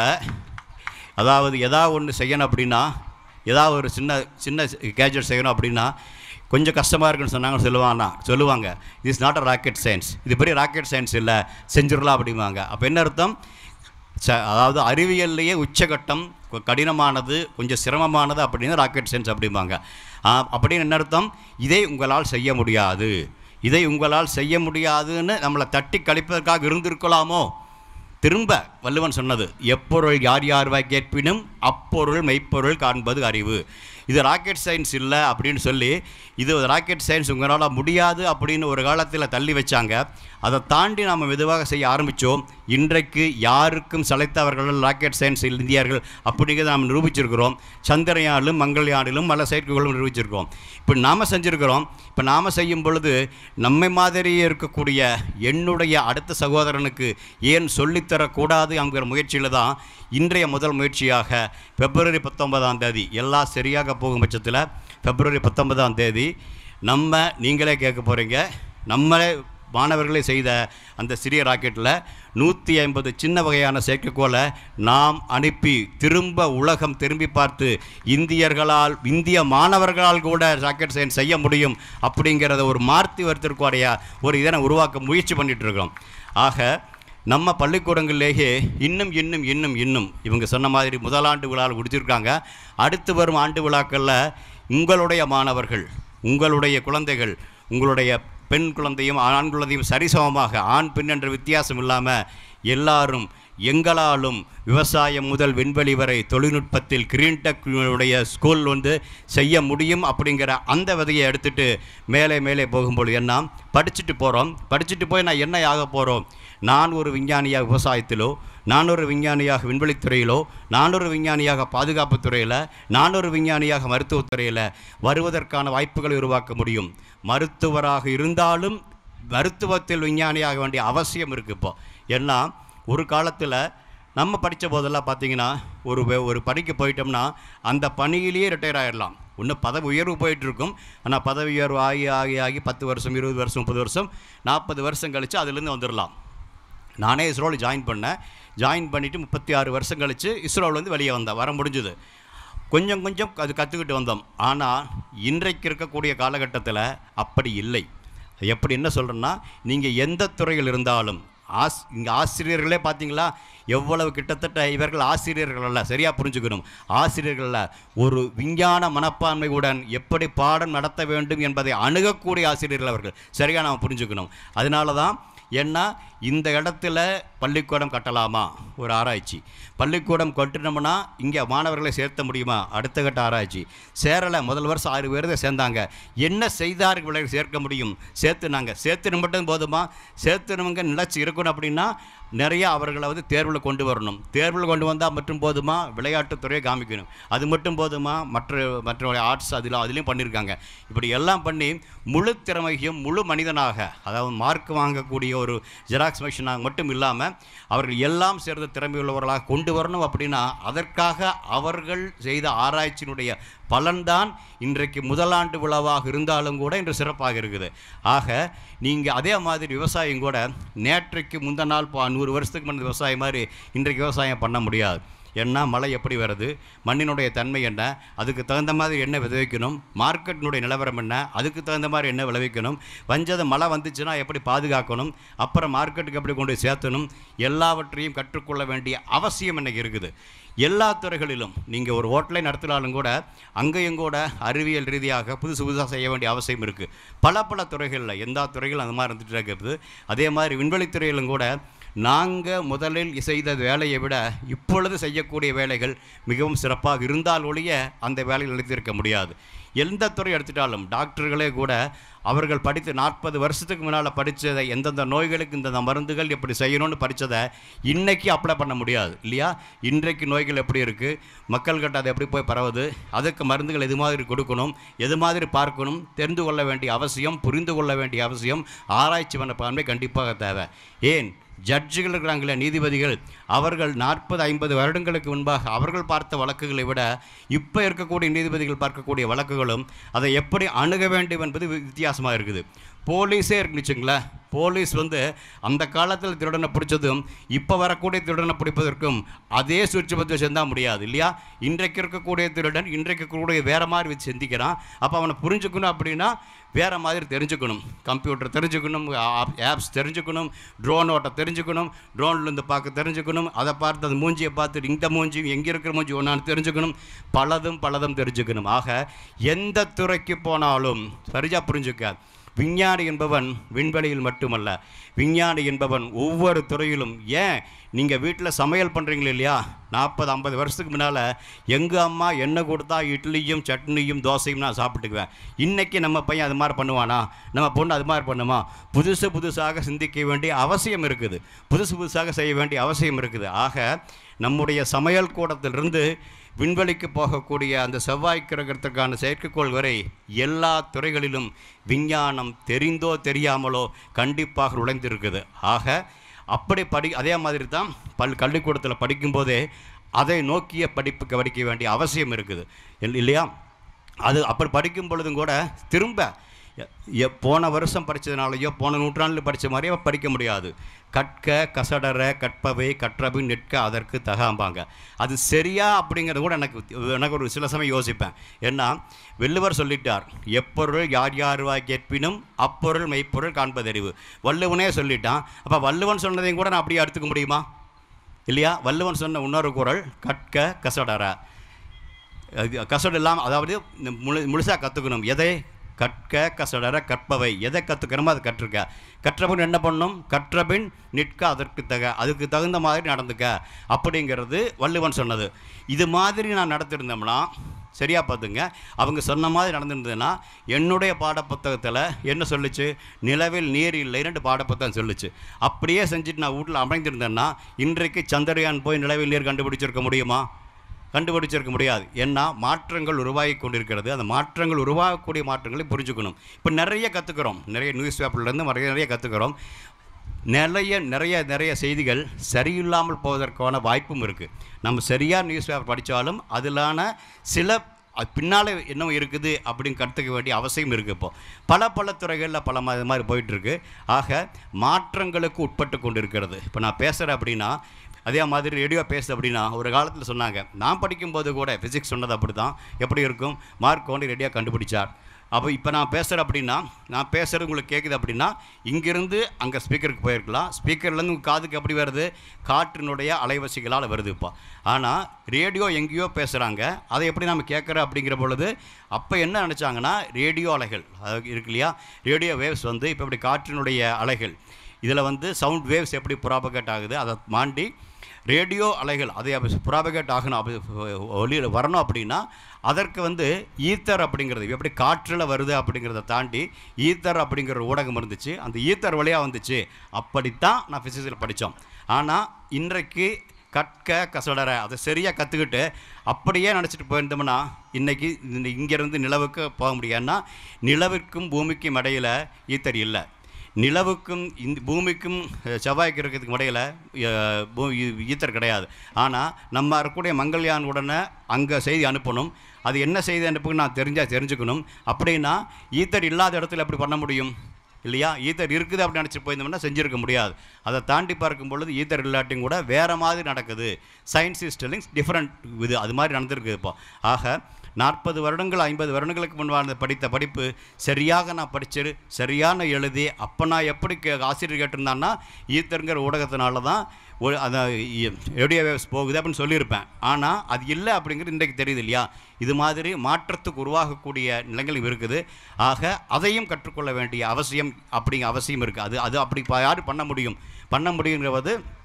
அதாவது எதாவது ஒன்று செய்யணும் அப்படின்னா, ஏதாவது ஒரு சின்ன சின்ன கேஜெட் செய்யணும் அப்படின்னா கொஞ்சம் கஷ்டமாக இருக்குன்னு சொன்னாங்க சொல்லுவாங்கன்னா சொல்லுவாங்க is not a rocket science, இது பெரிய ராக்கெட் சயின்ஸ் இல்லை, செஞ்சிடலாம் அப்படிம்பாங்க. அப்போ என்ன அர்த்தம்? ச அதாவது அறிவியல்லையே உச்சகட்டம் கடினமானது, கொஞ்சம் சிரமமானது அப்படின்னு ராக்கெட் சயின்ஸ் அப்படிம்பாங்க. அப்படின்னு என்ன அர்த்தம்? இதை உங்களால் செய்ய முடியாது, இதை உங்களால் செய்ய முடியாதுன்னு நம்மளை தட்டி கழிப்பதற்காக இருந்திருக்கலாமோ? திரும்ப வள்ளுவன் சொன்னது, எப்பொருள் யார் யார்வாய் கேட்பினும் அப்பொருள் மெய்ப்பொருள் காண்பது அறிவு. இது ராக்கெட் சயின்ஸ் இல்லை அப்படின்னு சொல்லி, இது ராக்கெட் சயின்ஸ் உங்களால் முடியாது அப்படின்னு ஒரு காலத்தில் தள்ளி வச்சாங்க. அதை தாண்டி நாம் மெதுவாக செய்ய ஆரம்பித்தோம். இன்றைக்கு யாருக்கும் சளைத்தவர்கள் ராக்கெட் சயின்ஸ் இந்தியர்கள் அப்படிங்கிறத நாம் நிரூபிச்சிருக்கிறோம். சந்திரயானிலும் மங்கள்யானிலும் பல செயற்கைகளும் நிரூபிச்சிருக்கோம். இப்போ நாம் செஞ்சுருக்கிறோம். இப்போ நாம் செய்யும் பொழுது நம்மை மாதிரியே இருக்கக்கூடிய என்னுடைய அடுத்த சகோதரனுக்கு ஏன் சொல்லித்தரக்கூடாது என்கிற முயற்சியில் தான் இன்றைய முதல் முயற்சியாக பிப்ரவரி பத்தொன்பதாம் தேதி எல்லாம் சரியாக போகும் பட்சத்தில் பிப்ரவரி பத்தொன்பதாம் தேதி நம்ம நீங்களே கேட்க போகிறீங்க, நம்மளே மாணவர்களே செய்த அந்த சிறிய ராக்கெட்டில் நூற்றி ஐம்பது சின்ன வகையான செயற்கைக்கோளை நாம் அனுப்பி திரும்ப உலகம் திரும்பி பார்த்து இந்தியர்களால் இந்திய மாணவர்களால் கூட ராக்கெட் சயின்ஸ் செய்ய முடியும் அப்படிங்கிறத ஒரு மாற்றி வருத்திருக்கக்கூடிய ஒரு இதனை உருவாக்க முயற்சி பண்ணிகிட்டு இருக்கிறோம். ஆக நம்ம பள்ளிக்கூடங்களிலேயே இன்னும் இன்னும் இன்னும் இன்னும் இவங்க சொன்ன மாதிரி முதலாண்டு விழாவில் முடிச்சிருக்காங்க. அடுத்து வரும் ஆண்டு விழாக்களில் உங்களுடைய மாணவர்கள், உங்களுடைய குழந்தைகள், உங்களுடைய பெண் குழந்தையும் ஆண் குழந்தையும் சரிசமமாக ஆண் பெண் என்ற வித்தியாசம் இல்லாமல் எல்லாரும் எங்களாலும் விவசாயம் முதல் விண்வெளி வரை தொழில்நுட்பத்தில் கிரீன் டெக்குடைய ஸ்கூல் வந்து செய்ய முடியும் அப்படிங்கிற அந்த விதையை எடுத்துகிட்டு மேலே மேலே போகும்போது என்ன படிச்சுட்டு போகிறோம். படிச்சுட்டு போய் நான் என்ன ஆக போகிறோம்? நான் ஒரு விஞ்ஞானியாக விவசாயத்திலோ, நான் ஒரு விஞ்ஞானியாக விண்வெளித்துறையிலோ, நான் ஒரு விஞ்ஞானியாக பாதுகாப்பு துறையில், நான் ஒரு விஞ்ஞானியாக மருத்துவத்துறையில் வருவதற்கான வாய்ப்புகளை உருவாக்க முடியும். மருத்துவராக இருந்தாலும் மருத்துவத்தில் விஞ்ஞானியாக வேண்டிய அவசியம் இருக்குது. இப்போ ஏன்னா ஒரு காலத்தில் நம்ம படித்த போதெல்லாம் பார்த்திங்கன்னா ஒரு ஒரு பணிக்கு போயிட்டோம்னா அந்த பணியிலேயே ரிட்டையர் ஆகிடலாம். இன்னும் பதவி உயர்வு போயிட்டுருக்கும். ஆனால் பதவி உயர்வு ஆகி ஆகி ஆகி பத்து வருஷம் இருபது வருஷம் முப்பது வருஷம் நாற்பது வருஷம் கழித்து அதுலேருந்து வந்துடலாம். நானே இஸ்ரோவில் ஜாயின் பண்ணேன். ஜாயின் பண்ணிவிட்டு முப்பத்தி ஆறு வருஷம் கழித்து இஸ்ரோவிலேருந்து வெளியே வந்தேன், வர முடிஞ்சுது. கொஞ்சம் கொஞ்சம் அது கற்றுக்கிட்டு வந்தோம். ஆனால் இன்றைக்கு இருக்கக்கூடிய காலகட்டத்தில் அப்படி இல்லை. எப்படி என்ன சொல்கிறேன்னா, நீங்கள் எந்த துறையில் இருந்தாலும் ஆஸ் இங்கே ஆசிரியர்களே பார்த்தீங்களா எவ்வளவு கிட்டத்தட்ட இவர்கள் ஆசிரியர்கள் அல்ல, சரியாக புரிஞ்சுக்கணும், ஆசிரியர்களில் ஒரு விஞ்ஞான மனப்பான்மையுடன் எப்படி பாடம் நடத்த வேண்டும் என்பதை அணுகக்கூடிய ஆசிரியர்கள் அவர்கள், சரியாக நாம் புரிஞ்சுக்கணும். அதனால தான் ஏன்னா இந்த இடத்துல பள்ளிக்கூடம் கட்டலாமா ஒரு ஆராய்ச்சி, பள்ளிக்கூடம் கட்டினோம்னா இங்கே மாணவர்களை சேர்த்த முடியுமா அடுத்த கட்ட ஆராய்ச்சி. சேரலை, முதல் வருஷம் ஆறு பேர் தான் சேர்ந்தாங்க, என்ன செய்தார்கள் சேர்க்க முடியும், சேர்த்துனாங்க. சேர்த்துன மட்டும் போதுமா? சேர்த்துனவங்க நிலச்சி இருக்கணும் அப்படின்னா நிறையா அவர்களை வந்து தேர்வில் கொண்டு வரணும். தேர்வில் கொண்டு வந்தால் மட்டும் போதுமா? விளையாட்டுத்துறையை காமிக்கணும். அது மட்டும் போதுமா? மற்ற மற்ற ஆர்ட்ஸ் அதில் அதுலேயும் பண்ணியிருக்காங்க. இப்படி எல்லாம் பண்ணி முழு திறமையும் முழு மனிதனாக, அதாவது மார்க் வாங்கக்கூடிய ஒரு ஜெராக்ஸ் மிஷினாக மட்டும் இல்லாமல் அவர்கள் எல்லாம் சேர்ந்த திறமையுள்ளவர்களாக கொண்டு வரணும். அப்படின்னா அதற்காக அவர்கள் செய்த ஆராய்ச்சியினுடைய பலன்தான் இன்றைக்கு முதலாண்டு விழாவாக இருந்தாலும் கூட இன்று சிறப்பாக இருக்குது. ஆக நீங்கள் அதே மாதிரி விவசாயம் கூட நேற்றைக்கு முந்த நாள் நூறு வருஷத்துக்கு முன்னாடி விவசாயம் மாதிரி இன்றைக்கு விவசாயம் பண்ண முடியாது. ஏன்னா மழை எப்படி வருது, மண்ணினுடைய தன்மை என்ன, அதுக்கு தகுந்த மாதிரி என்ன விளைவிக்கணும், மார்க்கெட்டினுடைய நிலவரம் என்ன, அதுக்கு தகுந்த மாதிரி என்ன விளைவிக்கணும், வஞ்சது மழை வந்துச்சுன்னா எப்படி பாதுகாக்கணும், அப்புறம் மார்க்கெட்டுக்கு எப்படி கொண்டு சேர்த்தணும், எல்லாவற்றையும் கற்றுக்கொள்ள வேண்டிய அவசியம் எனக்கு இருக்குது. எல்லா துறைகளிலும் நீங்கள் ஒரு ஹோட்டலை நடத்தினாலும் கூட அங்கேயும் கூட அறிவியல் ரீதியாக புதுசு புதுசாக செய்ய வேண்டிய அவசியம் இருக்குது. பல பல துறைகளில் எந்த துறைகளும் அந்த மாதிரி இருந்துகிட்டு இருக்கிறது. அதே மாதிரி விண்வெளித்துறையிலும் கூட நாங்கள் முதலில் செய்த வேலையை விட இப்பொழுது செய்யக்கூடிய வேலைகள் மிகவும் சிறப்பாக இருந்தால் ஒழிய அந்த வேலையில் நிலைத்திருக்க முடியாது. எந்த துறை எடுத்துட்டாலும் டாக்டர்களே கூட அவர்கள் படித்து நாற்பது வருஷத்துக்கு முன்னால் படித்ததை எந்தெந்த நோய்களுக்கு இந்த மருந்துகள் எப்படி செய்யணும்னு படித்ததை இன்றைக்கி அப்ளை பண்ண முடியாது இல்லையா? இன்றைக்கு நோய்கள் எப்படி இருக்குது, மக்கள்கிட்ட அதை எப்படி போய் பரவுது, அதுக்கு மருந்துகள் எது மாதிரி கொடுக்கணும், எது மாதிரி பார்க்கணும், தெரிந்து கொள்ள வேண்டிய அவசியம், புரிந்து கொள்ள வேண்டிய அவசியம், ஆராய்ச்சி மனப்பான்மை கண்டிப்பாக தேவை. ஏன் ஜட்ஜுகள் இருக்கிறாங்களே, நீதிபதிகள், அவர்கள் நாற்பது ஐம்பது வருடங்களுக்கு முன்பாக அவர்கள் பார்த்த வழக்குகளை விட இப்போ இருக்கக்கூடிய நீதிபதிகள் பார்க்கக்கூடிய வழக்குகளும் அதை எப்படி அணுக வேண்டும் என்பது வித்தியாசமாக இருக்குது. போலீஸே இருந்துச்சுங்களா, போலீஸ் வந்து அந்த காலத்தில் திருடனை பிடிச்சதும் இப்போ வரக்கூடிய திருடனை பிடிப்பதற்கும் அதே சூட்சுமத்தை சேர்ந்தால் முடியாது இல்லையா? இன்றைக்கு இருக்கக்கூடிய திருடன் இன்றைக்கு இருக்கக்கூடிய வேறு மாதிரி வச்சு சிந்திக்கிறான். அப்போ அவனை புரிஞ்சுக்கணும் அப்படின்னா வேறு மாதிரி தெரிஞ்சுக்கணும். கம்ப்யூட்டர் தெரிஞ்சுக்கணும், ஆப்ஸ் தெரிஞ்சுக்கணும், ட்ரோன் ஓட்ட தெரிஞ்சுக்கணும், ட்ரோன்லேருந்து பார்க்க தெரிஞ்சுக்கணும், அதை பார்த்து அந்த மூஞ்சியை பார்த்துட்டு இந்த மூஞ்சி எங்கே இருக்கிற மூஞ்சி ஒன்றான்னு தெரிஞ்சுக்கணும், பலதும் பலதும் தெரிஞ்சுக்கணும். ஆக எந்த துறைக்கு போனாலும் சரியாக புரிஞ்சுக்க, விஞ்ஞானி என்பவன் விண்வெளியில் மட்டுமல்ல, விஞ்ஞானி என்பவன் ஒவ்வொரு துறையிலும். ஏன் நீங்கள் வீட்டில் சமையல் பண்ணுறீங்களே இல்லையா, நாற்பது ஐம்பது வருஷத்துக்கு முன்னால் எங்கள் அம்மா எண்ணெய் கொடுத்தா இட்லியும் சட்னியும் தோசையும் நான் சாப்பிட்டுக்குவேன். இன்றைக்கி நம்ம பையன் அது மாதிரி பண்ணுவானா, நம்ம பொண்ணு அது மாதிரி பண்ணுமா? புதுசு புதுசாக சிந்திக்க வேண்டிய அவசியம் இருக்குது, புதுசு புதுசாக செய்ய வேண்டிய அவசியம் இருக்குது. ஆக நம்முடைய சமையல் கூடத்திலிருந்து விண்வெளிக்கு போகக்கூடிய அந்த செவ்வாய் கிரகத்திற்கான செயற்கைக்கோள் வரை எல்லா துறைகளிலும் விஞ்ஞானம் தெரிந்தோ தெரியாமலோ கண்டிப்பாக நுழைந்திருக்குது. ஆக அப்படி படி அதே மாதிரி தான் பல் கல்விக்கூடத்தில் படிக்கும்போதே அதை நோக்கிய படிப்புக்கு படிக்க வேண்டிய அவசியம் இருக்குது இல்லையா? அது அப்படி படிக்கும் பொழுதும் கூட திரும்ப போன வருஷம் படித்ததுனாலையோ போன நூற்றாண்டில் படித்த மாதிரியோ படிக்க முடியாது. கற்க கசடர கற்பவை கற்றபு நிற்க அதற்கு தகாம்பாங்க. அது சரியா அப்படிங்கிறது கூட எனக்கு எனக்கு ஒரு சில சமயம் யோசிப்பேன். ஏன்னா வள்ளுவர் சொல்லிட்டார், எப்பொருள் யார் யாருவாய் கேட்பினும் அப்பொருள் மெய்ப்பொருள் காண்பதறிவு. வள்ளுவனே சொல்லிட்டான். அப்போ வள்ளுவன் சொன்னதையும் கூட நான் அப்படியே எடுத்துக்க முடியுமா இல்லையா? வள்ளுவன் சொன்ன இன்னொரு குறள் கற்க கசடர, கசடு இல்லாமல், அதாவது முழு முழுசாக கற்றுக்கணும். எதை? கற்க கசடர கற்பவை, எதை கற்றுக்கணுமோ அதை கற்றுக்க. கற்றபின் என்ன பண்ணணும்? கற்றபின் நிற்க அதற்கு தக, அதுக்கு தகுந்த மாதிரி நடந்துக்க அப்படிங்கிறது வள்ளுவன் சொன்னது. இது மாதிரி நான் நடத்திருந்தோம்னா சரியாக பார்த்துங்க, அவங்க சொன்ன மாதிரி நடந்துருந்ததுன்னா என்னுடைய பாடப்புத்தகத்தில் என்ன சொல்லிச்சு? நிலவில் நீர் இல்லைன்னு பாடப்புத்தகம் சொல்லிச்சு. அப்படியே செஞ்சுட்டு நான் வீட்டில் அமைந்திருந்தேன்னா இன்றைக்கு சந்திரயான் போய் நிலவில் நீர் கண்டுபிடிச்சிருக்க முடியுமா? கண்டுபிடிச்சிருக்க முடியாது. ஏன்னா மாற்றங்கள் உருவாகி கொண்டிருக்கிறது. அந்த மாற்றங்கள் உருவாகக்கூடிய மாற்றங்களை புரிஞ்சுக்கணும். இப்போ நிறைய கற்றுக்கிறோம், நிறைய நியூஸ் பேப்பர்லேருந்து நிறைய நிறைய கற்றுக்கிறோம். நிறைய நிறைய நிறைய செய்திகள் சரியில்லாமல் போவதற்கான வாய்ப்பும் இருக்குது. நம்ம சரியாக நியூஸ் பேப்பர் படித்தாலும் அதிலான சில பின்னால் என்ன இருக்குது அப்படின்னு கற்றுக்க வேண்டிய அவசியம் இருக்குது. இப்போது பல பல துறைகளில் பல இது மாதிரி போயிட்டுருக்கு. ஆக மாற்றங்களுக்கு உட்பட்டு கொண்டு இருக்கிறது. இப்போ நான் பேசுகிறேன் அப்படின்னா அதே மாதிரி ரேடியோ பேசுது அப்படின்னா ஒரு காலத்தில் சொன்னாங்க, நான் படிக்கும்போது கூட ஃபிசிக்ஸ் சொன்னது அப்படி தான், எப்படி இருக்கும், மார்க் ஒன்று ரேடியோ கண்டுபிடிச்சார். அப்போ இப்போ நான் பேசுகிறேன் அப்படின்னா, நான் பேசுகிறது உங்களுக்கு கேட்குது அப்படின்னா இங்கேருந்து அங்கே ஸ்பீக்கருக்கு போயிருக்கலாம். ஸ்பீக்கர்லேருந்து உங்கள் காதுக்கு எப்படி வருது? காற்றினுடைய அலைவரிசைகளால் வருது. இப்போ ஆனால் ரேடியோ எங்கேயோ பேசுகிறாங்க, அதை எப்படி நம்ம கேட்குறோம் அப்படிங்கிற பொழுது அப்போ என்ன நினச்சாங்கன்னா ரேடியோ அலைகள் அது இருக்கு இல்லையா, ரேடியோ வேவ்ஸ் வந்து இப்போ இப்படி காற்றினுடைய அலைகள், இதில் வந்து சவுண்ட் வேவ்ஸ் எப்படி ப்ராபகேட் ஆகுது, அதை தாண்டி ரேடியோ அலைகள் அதை ப்ராபகேட் ஆகணும், அப்படி ஒளியில் வரணும் அப்படின்னா அதற்கு வந்து ஈத்தர் அப்படிங்கிறது எப்படி காற்றில் வருது அப்படிங்கிறத தாண்டி ஈத்தர் அப்படிங்கிற ஊடகம் இருந்துச்சு. அந்த ஈத்தர் வழியாக வந்துச்சு. அப்படித்தான் நான் ஃபிசிக்ஸில் படித்தோம். ஆனால் இன்றைக்கு கற்க கசடர அதை சரியாக கற்றுக்கிட்டு அப்படியே நினச்சிட்டு போயிருந்தோம்னா இன்றைக்கி இங்கேருந்து நிலவுக்கு போக முடியாதுன்னா நிலவிற்கும் பூமிக்கும் இடையில் ஈத்தர் இல்லை. நிலவுக்கும் இந்த பூமிக்கும் செவ்வாய்க்கு இருக்கிறதுக்கு இடையில் ஈத்தர் கிடையாது. ஆனால் நம்ம இருக்கக்கூடிய மங்கள்யான் உடனே அங்கே செய்தி அனுப்பணும். அது என்ன செய்தி அனுப்புன்னு நான் தெரிஞ்சால் தெரிஞ்சுக்கணும். அப்படின்னா ஈத்தர் இல்லாத இடத்துல எப்படி பண்ண முடியும் இல்லையா? ஈத்தர் இருக்குது அப்படின்னு நினச்சிட்டு போயிருந்தோம்னா செஞ்சுருக்க முடியாது. அதை தாண்டி பார்க்கும் பொழுது ஈத்தர் இல்லாட்டியும் கூட வேறு மாதிரி நடக்குது. சயின்ஸ் இஸ் டெல்லிங் டிஃப்ரெண்ட் இது, அது மாதிரி நடந்திருக்கு இப்போ. ஆக நாற்பது வருடங்கள் ஐம்பது வருடங்களுக்கு முன்பாக படித்த படிப்பு சரியாக நான் படிச்சு சரியான எழுதி அப்போ நான் எப்படி கே ஆசிரியர் கேட்டிருந்தான்னா ஈத்தருங்கிற ஊடகத்தினால தான் அந்த ரேடியோ வேவ்ஸ் போகுது அப்படின்னு சொல்லியிருப்பேன். ஆனால் அது இல்லை அப்படிங்கிறது இன்றைக்கு தெரியுது இல்லையா? இது மாதிரி மாற்றத்துக்கு உருவாகக்கூடிய நிலைகளும் இருக்குது. ஆக அதையும் கற்றுக்கொள்ள வேண்டிய அவசியம் அப்படிங்கிற அவசியம் இருக்குது. அது அது அப்படி யார் பண்ண முடியும் பண்ண முடியுங்கிறது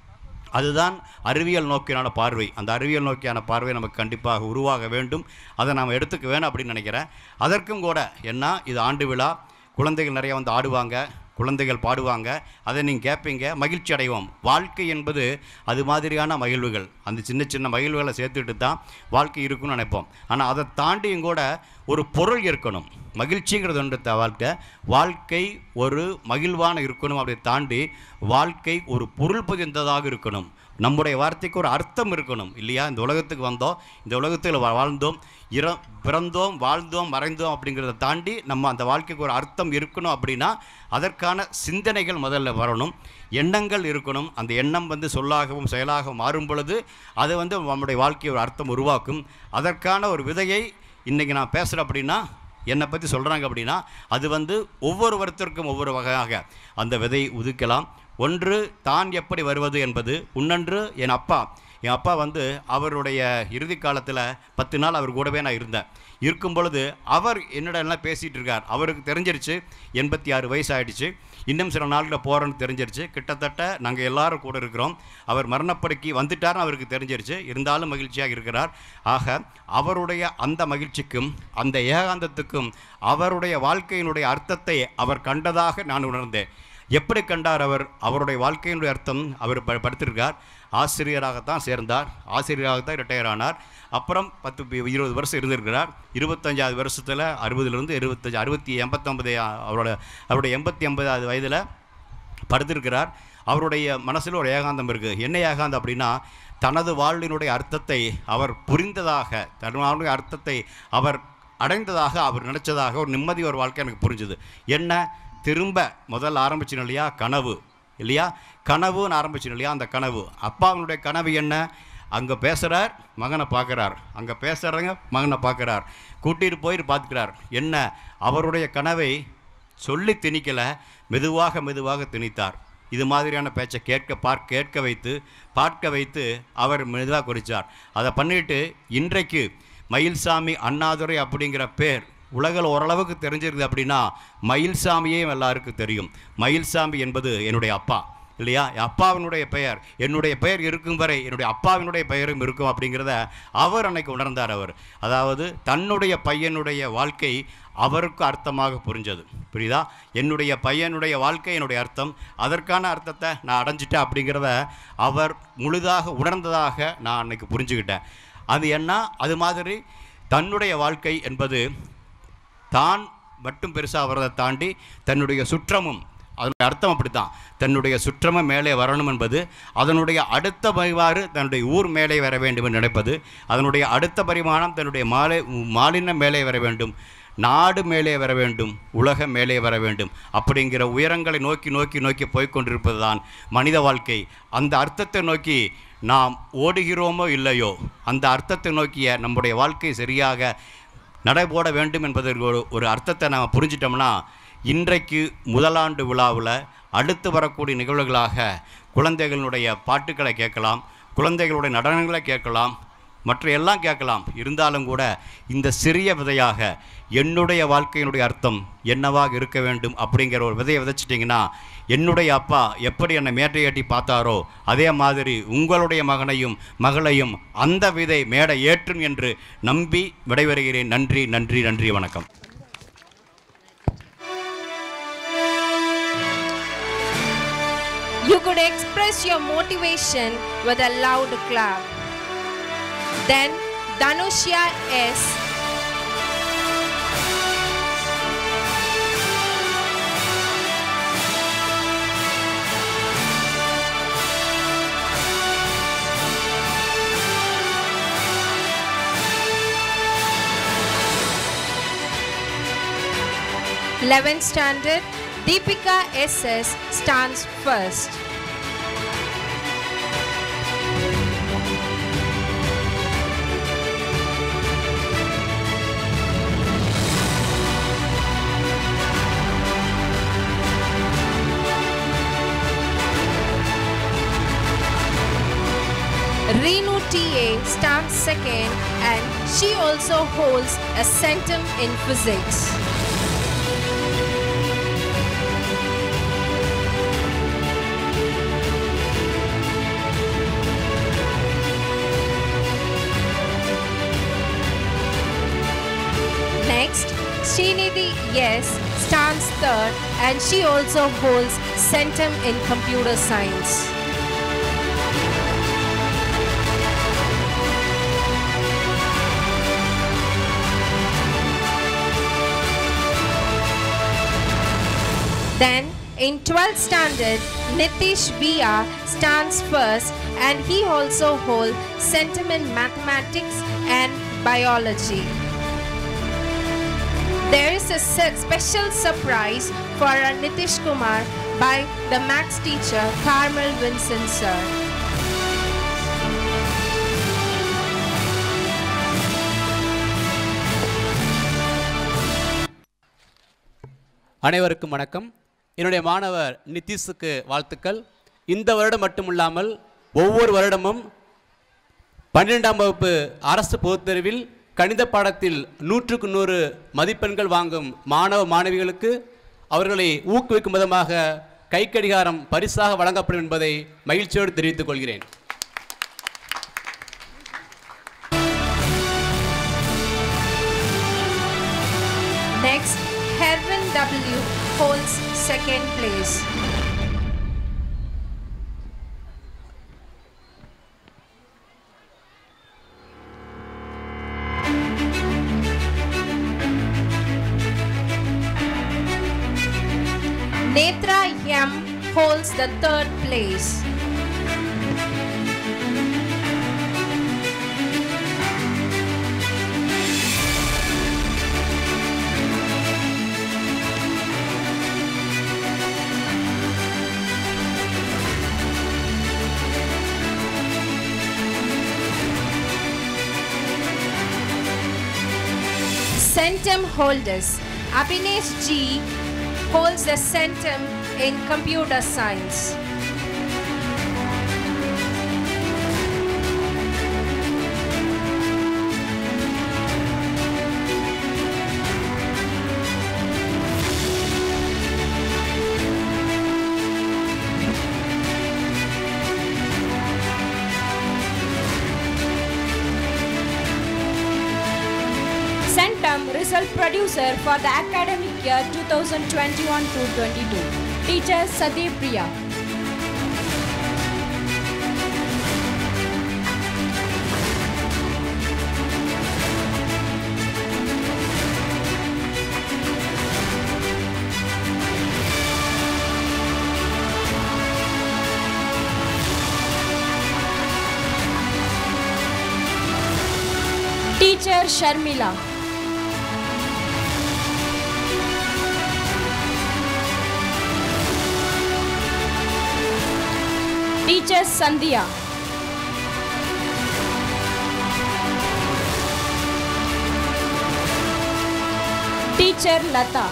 அதுதான் அறிவியல் நோக்கியான பார்வை. அந்த அறிவியல் நோக்கியான பார்வை நமக்கு கண்டிப்பாக உருவாக வேண்டும். அதை நாம் எடுத்துக்க வேணும் அப்படின்னு நினைக்கிறேன். அதற்கும் கூட என்ன, இது ஆண்டு விழா, குழந்தைகள் நிறைய வந்து ஆடுவாங்க, குழந்தைகள் பாடுவாங்க, அதை நீங்கள் கேட்பீங்க, மகிழ்ச்சி அடைவோம். வாழ்க்கை என்பது அது மாதிரியான மகிழ்வுகள், அந்த சின்ன சின்ன மகிழ்வுகளை சேர்த்துட்டு தான் வாழ்க்கை இருக்குன்னு நினைப்போம். ஆனால் அதை தாண்டியும் கூட ஒரு பொருள் இருக்கணும். மகிழ்ச்சிங்கிறது ஒன்று வாழ்க்கை வாழ்க்கை ஒரு மகிழ்வான இருக்கணும். அப்படி தாண்டி வாழ்க்கை ஒரு பொருள் பதிந்ததாக இருக்கணும். நம்முடைய வார்த்தைக்கு ஒரு அர்த்தம் இருக்கணும் இல்லையா? இந்த உலகத்துக்கு வந்தோம், இந்த உலகத்தில் வாழ்ந்தோம், இற பிறந்தோம், வாழ்ந்தோம், மறைந்தோம் அப்படிங்கிறத தாண்டி நம்ம அந்த வாழ்க்கைக்கு ஒரு அர்த்தம் இருக்கணும். அப்படின்னா அதற்கான சிந்தனைகள் முதல்ல வரணும், எண்ணங்கள் இருக்கணும். அந்த எண்ணம் வந்து சொல்லாகவும் செயலாகவும் மாறும் பொழுது அது வந்து நம்முடைய வாழ்க்கையை ஒரு அர்த்தம் உருவாக்கும். அதற்கான ஒரு விதையை இன்றைக்கி நான் பேசுகிறேன் அப்படின்னா, என்னை பற்றி சொல்கிறாங்க அப்படின்னா, அது வந்து ஒவ்வொருவருத்திற்கும் ஒவ்வொரு வகையாக அந்த விதை உதிக்கலாம். ஒன்று தான் எப்படி வருவது என்பது, இன்னொன்று என் அப்பா என் அப்பா வந்து அவருடைய இறுதி காலத்தில் பத்து நாள் அவர் கூடவே நான் இருந்தேன். இருக்கும் பொழுது அவர் என்னோட எல்லாம் பேசிகிட்டு இருக்கார். அவருக்கு தெரிஞ்சிருச்சு எண்பத்தி ஆறு வயசு ஆகிடுச்சு, இன்னும் சில நாளில் போகிறோன்னு தெரிஞ்சிருச்சு. கிட்டத்தட்ட நாங்கள் எல்லோரும் கூட இருக்கிறோம். அவர் மரணப்படுக்கி வந்துட்டார்னு அவருக்கு தெரிஞ்சிருச்சு, இருந்தாலும் மகிழ்ச்சியாக இருக்கிறார். ஆக அவருடைய அந்த மகிழ்ச்சிக்கும் அந்த ஏகாந்தத்துக்கும் அவருடைய வாழ்க்கையினுடைய அர்த்தத்தை அவர் கண்டதாக நான் உணர்ந்தேன். எப்படி கண்டார் அவர்? அவருடைய வாழ்க்கையினுடைய அர்த்தம் அவர் ப படுத்திருக்கார். ஆசிரியராகத்தான் சேர்ந்தார், ஆசிரியராகத்தான் ரிட்டையர் ஆனார். அப்புறம் பத்து இருபது வருஷம் இருந்திருக்கிறார். இருபத்தஞ்சாவது வருஷத்தில் அறுபதுலேருந்து இருபத்தஞ்சி அறுபத்தி எண்பத்தொம்பது அவரோட அவருடைய எண்பத்தி ஐம்பதாவது வயதில் படுத்திருக்கிறார். அவருடைய மனசில் ஒரு ஏகாந்தம் இருக்குது. என்ன ஏகாந்தம் அப்படின்னா, தனது வாழ்வினுடைய அர்த்தத்தை அவர் புரிந்ததாக, தன்னுடைய அர்த்தத்தை அவர் அடைந்ததாக அவர் நினச்சதாக ஒரு நிம்மதி ஒரு வாழ்க்கை எனக்கு புரிஞ்சுது. என்ன, திரும்ப முதல்ல ஆரம்பிச்சிடும் இல்லையா கனவு இல்லையா, கனவுன்னு ஆரம்பிச்சிடும் இல்லையா, அந்த கனவு. அப்பாவுடைய கனவு என்ன? அங்கே பேசுகிறார், மகனை பார்க்குறார், அங்கே பேசுகிறாங்க, மகனை பார்க்குறார், கூட்டிகிட்டு போயிட்டு பார்த்துக்கிறார். என்ன, அவருடைய கனவை சொல்லி திணிக்கலை, மெதுவாக மெதுவாக திணித்தார். இது மாதிரியான பேச்சை கேட்க பார்க்க கேட்க வைத்து பார்க்க வைத்து அவர் மெதுவாக குறித்தார். அதை பண்ணிவிட்டு இன்றைக்கு மயில்சாமி அண்ணாதுரை அப்படிங்கிற பேர் உலகில் ஓரளவுக்கு தெரிஞ்சிருக்குது. அப்படின்னா மயில்சாமியே எல்லாருக்கும் தெரியும். மயில்சாமி என்பது என்னுடைய அப்பா இல்லையா, அப்பாவினுடைய பெயர், என்னுடைய பெயர் இருக்கும் வரை என்னுடைய அப்பாவினுடைய பெயரும் இருக்கும் அப்படிங்கிறத அவர் அன்னைக்கு உணர்ந்தார். அவர் அதாவது தன்னுடைய பையனுடைய வாழ்க்கை அவருக்கு அர்த்தமாக புரிஞ்சது. புரியுதா? என்னுடைய பையனுடைய வாழ்க்கை என்னுடைய அர்த்தம், அதற்கான அர்த்தத்தை நான் அடைஞ்சிட்டேன் அப்படிங்கிறத அவர் முழுதாக உணர்ந்ததாக நான் அன்னைக்கு புரிஞ்சுக்கிட்டேன். அது என்ன, அது மாதிரி தன்னுடைய வாழ்க்கை என்பது தான் மட்டும் பெருசாக வரதை தாண்டி தன்னுடைய சுற்றமும், அதனுடைய அர்த்தம் அப்படித்தான், தன்னுடைய சுற்றமும் மேலே வரணும் என்பது, அதனுடைய அடுத்த பரிமாறு தன்னுடைய ஊர் மேலே வர வேண்டும் என்று நினைப்பது, அதனுடைய அடுத்த பரிமாணம் தன்னுடைய மாலை மாலின்யம் மேலே வர வேண்டும், நாடு மேலே வர வேண்டும், உலகம் மேலே வர வேண்டும். அப்படிங்கிற உயரங்களை நோக்கி நோக்கி நோக்கி போய்கொண்டிருப்பது தான் மனித வாழ்க்கை. அந்த அர்த்தத்தை நோக்கி நாம் ஓடுகிறோமோ இல்லையோ, அந்த அர்த்தத்தை நோக்கிய நம்முடைய வாழ்க்கை சரியாக நடைபோட வேண்டும் என்பதற்கு ஒரு ஒரு அர்த்தத்தை நாம் புரிஞ்சிட்டோம்னா, இன்றைக்கு முதலாண்டு விழாவில் அடுத்து வரக்கூடிய நிகழ்வுகளாக குழந்தைகளுடைய பாட்டுக்களை கேட்கலாம், குழந்தைகளுடைய நடனங்களை கேட்கலாம், மற்ற எல்லாம் கேட்கலாம். இருந்தாலும் கூட இந்த சிறிய விதையாக என்னுடைய வாழ்க்கையினுடைய அர்த்தம் என்னவாக இருக்க வேண்டும் அப்படிங்கிற ஒரு விதையை விதைச்சிட்டிங்கன்னா, என்னுடைய அப்பா எப்படி என்னை மேட்டை ஏற்றி பார்த்தாரோ அதே மாதிரி உங்களுடைய மகனையும் மகளையும் அந்த விதை மேடை ஏற்றும் என்று நம்பி விடைபெறுகிறேன். நன்றி நன்றி நன்றி, வணக்கம். You could express your motivation with a loud clap. Then Dhanushya S. eleventh standard Deepika S S stands first. Reenu T A stands second and she also holds a centum in physics. S stands third and she also holds Centum in Computer Science. Then in twelfth standard, Nitish V R stands first and he also holds Centum in Mathematics and Biology. There is a special surprise for Nitish Kumar by the maths teacher Carmel Vincent sir. அனைவருக்கும் வணக்கம். என்னுடைய மாணவர் நிதிஷுக்கு வாழ்த்துக்கள். இந்த வருடம் மட்டுமில்லாமல் ஒவ்வொரு வருடமும் பன்னிரெண்டாம் வகுப்பு அரசு பொதுத்தேர்வில் கணித பாடத்தில் நூற்றுக்கு நூறு மதிப்பெண்கள் வாங்கும் மாணவ மாணவிகளுக்கு அவர்களை ஊக்குவிக்கும் விதமாக கைக்கடிகாரம் பரிசாக வழங்கப்படும் என்பதை மகிழ்ச்சியோடு தெரிவித்துக் கொள்கிறேன். Next, Herwin W holds second place. Netra M holds the third place. Centum holders. Abhinesh G holds the Centum in Computer Science. Centum result producer for the academic year two thousand twenty-one to twenty-two. Teacher Satyapriya. Teacher Sharmila. Teacher Sandhya. Teacher Lata.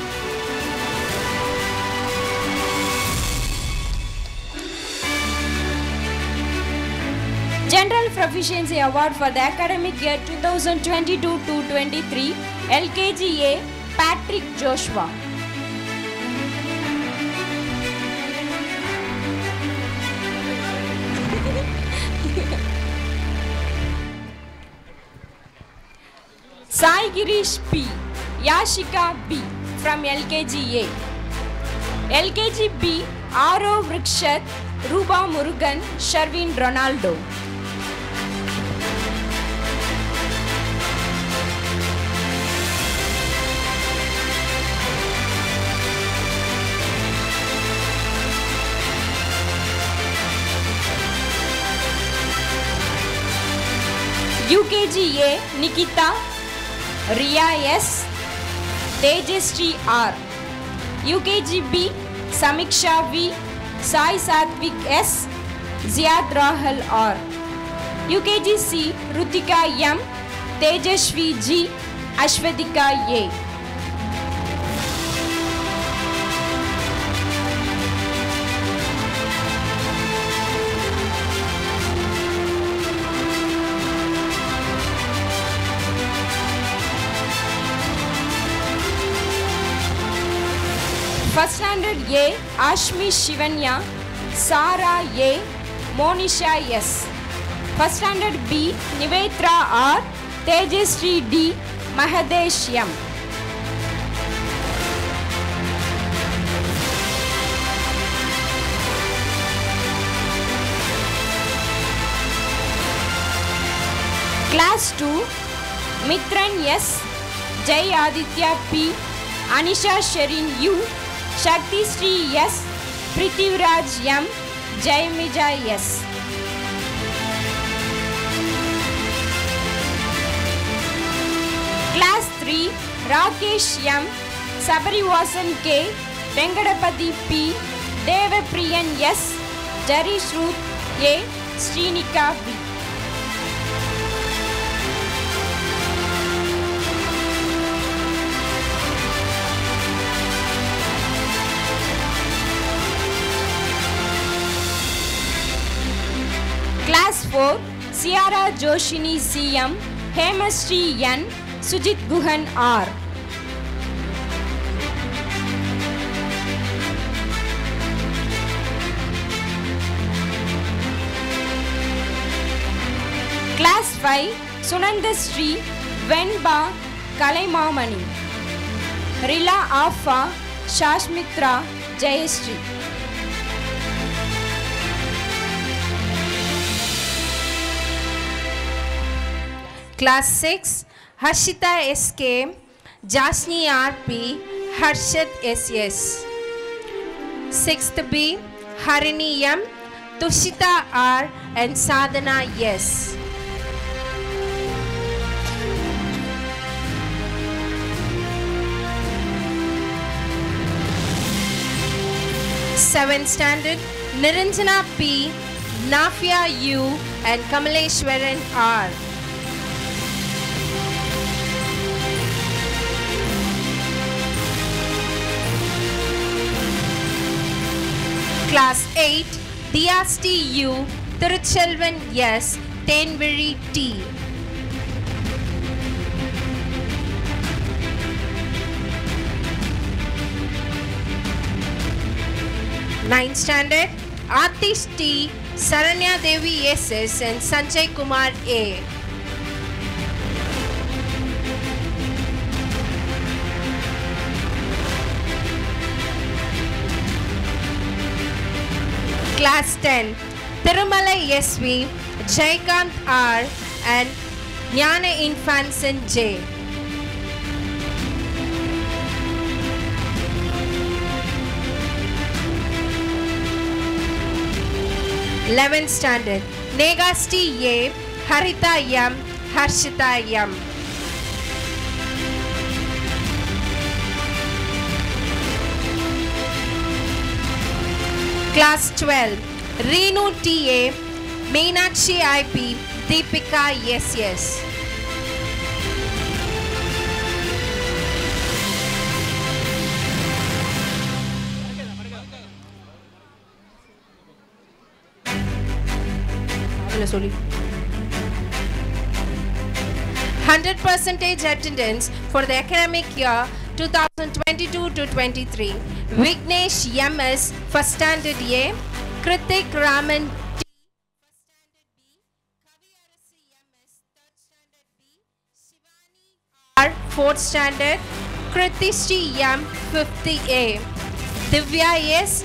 General Proficiency Award for the academic year two thousand twenty-two to twenty-three, L K G A, Patrick Joshua. Sai Girish P, Yashika B from L K G A. L K G B, Aro Vrikshat, Ruba Murugan, Sharvin Ronaldo. U K G A, Nikita, Riya S, Tejasri R. U K G B, Samiksha V, Sai Satvik S, Ziad Rahal R. U K G C, Rutika M, Tejashvi G, Ashwadika A. First standard A, Ashmi Shivanya, Sara A, Monisha S. First standard B, Nivetra R, Tejasri D, Mahadesh M. Class two, Mitran S, Jai Aditya P, Anisha Sherin U, Shakti Sri S, Prithviraj M, Jai Mija S. Class three, Rakesh M, Sabarivasan K, Venkadapati P, Devapriyan S, Jari Shruth A, Srinika V. Class four, Ciara Joshini C M, Hemashri N, Sujit Guhan R. Class five, Sunandasri Venba Kalaimamani, Rila Afa Shashmitra Jayasri. Class six, Harshita S K, Jasni R P, Harshad S S. sixth B, Harini M, Tushita R and Sadhana S. seventh standard, Niranjana P, Nafia U and Kamaleshwaran R. Class eight, Diyasti U, Tiruchelvan S, Tenviri T. ninth standard, Atish T, Saranya Devi S S and Sanjay Kumar A. Class ten, Tirumala S V, Jaikant R and Jnana Infansen J. eleventh standard, Negasti A, Harita M, Harshita M. Class twelve, Renu T A, Meenakshi I P, Deepika S S. one hundred percent attendance for the academic year two thousand twenty-two to twenty-three. Vignesh M S, first standard A, Kritik Raman T, first standard B, Kavi Arasi M S, third standard B, Shivani R, fourth standard, Kritishri M, fifth A, Divya S,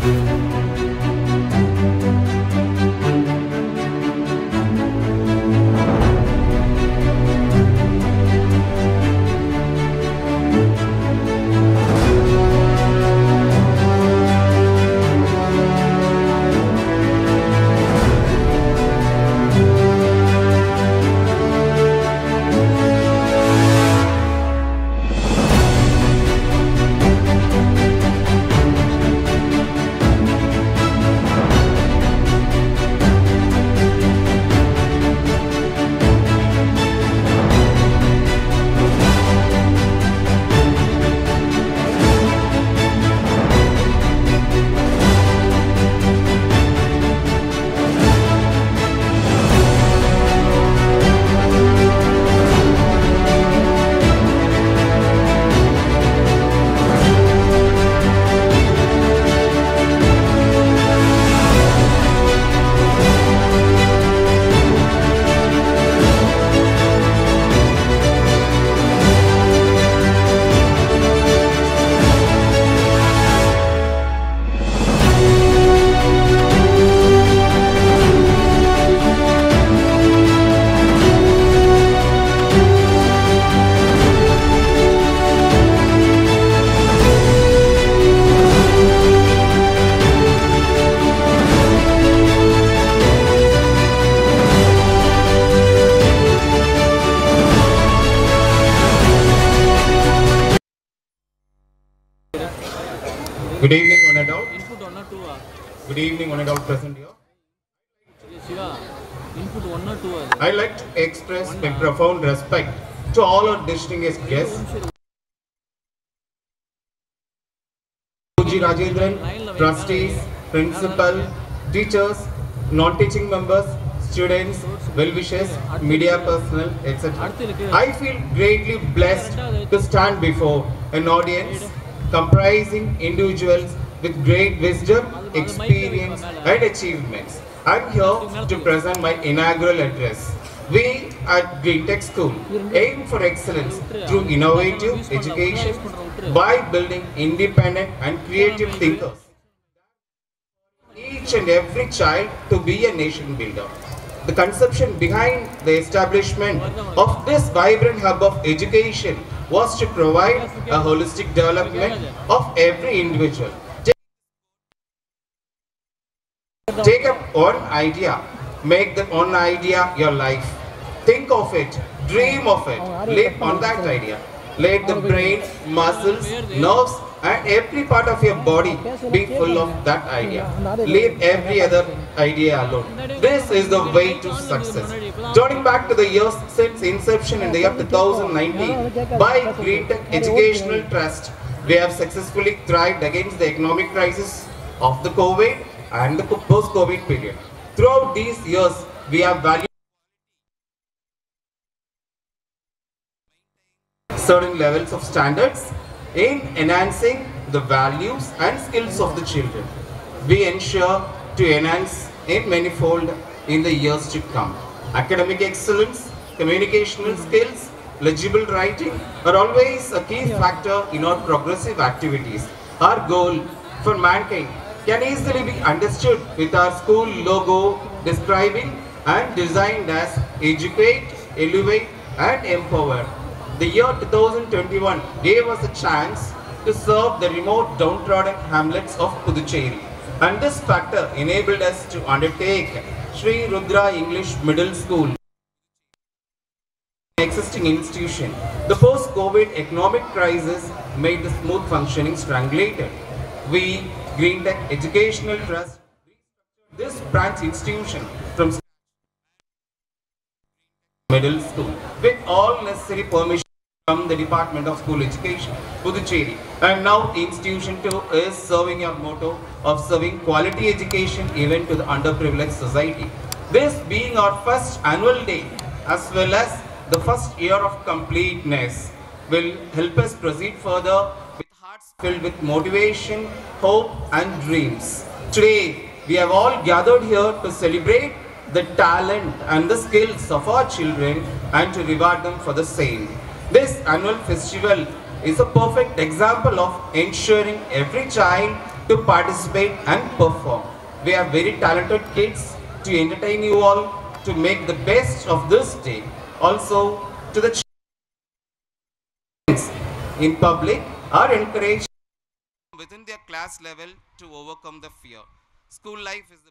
Good evening, one and all. Input one or two. Good evening, one and all present here. Shiva, input one or two. I like to express my profound respect to all our distinguished guests. Puji Rajendran, trustees, principal, teachers, non-teaching members, students, well-wishers, media personnel, et cetera. I feel greatly blessed to stand before an audience comprising individuals with great wisdom, experience and achievements. I am here to present my inaugural address. We at Sec.School aim for excellence through innovative education by building independent and creative thinkers. Each and every child to be a nation builder. The conception behind the establishment of this vibrant hub of education was to provide a holistic development of every individual. Take up one idea, make that one idea your life. Think of it, dream of it, live on that idea. Let the brain, muscles, nerves and every part of your body be full of that idea. Leave every other idea alone. This is the way to success. Turning back to the years since inception in the year two thousand nineteen by Green Tech Educational Trust, we have successfully thrived against the economic crisis of the COVID and the post-COVID period. Throughout these years, we have valued certain levels of standards in enhancing the values and skills of the children. We ensure to enhance in manifold in the years to come. Academic excellence, communicational skills, legible writing are always a key factor in our progressive activities. Our goal for mankind can easily be understood with our school logo describing and designed as educate, elevate and empower. The year two thousand twenty-one gave us a chance to serve the remote downtrodden hamlets of Puducherry, and this factor enabled us to undertake Sri Rudra English Middle School, an existing institution. The post-COVID economic crisis made the smooth functioning strangulated. We, Green Tech Educational Trust, this branch institution from Middle School with all necessary permission from the Department of School Education, Puducherry. And now the institution too is serving your motto of serving quality education even to the underprivileged society. This being our first annual day as well as the first year of completeness will help us proceed further with hearts filled with motivation, hope and dreams. Today we have all gathered here to celebrate the talent and the skills of our children and to reward them for the same. This annual festival is a perfect example of ensuring every child to participate and perform. We have very talented kids to entertain you all, to make the best of this day. Also, to the children in public are encouraged within their class level to overcome the fear. School life is the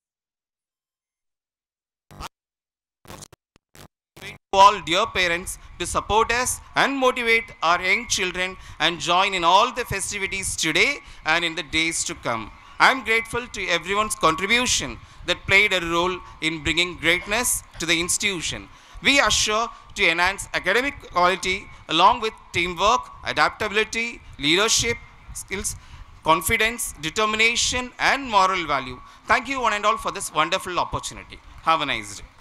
all dear parents to support us and motivate our young children and join in all the festivities today and in the days to come. I am grateful to everyone's contribution that played a role in bringing greatness to the institution. We assure to enhance academic quality along with teamwork, adaptability, leadership skills, confidence, determination and moral value. Thank you one and all for this wonderful opportunity. Have a nice day.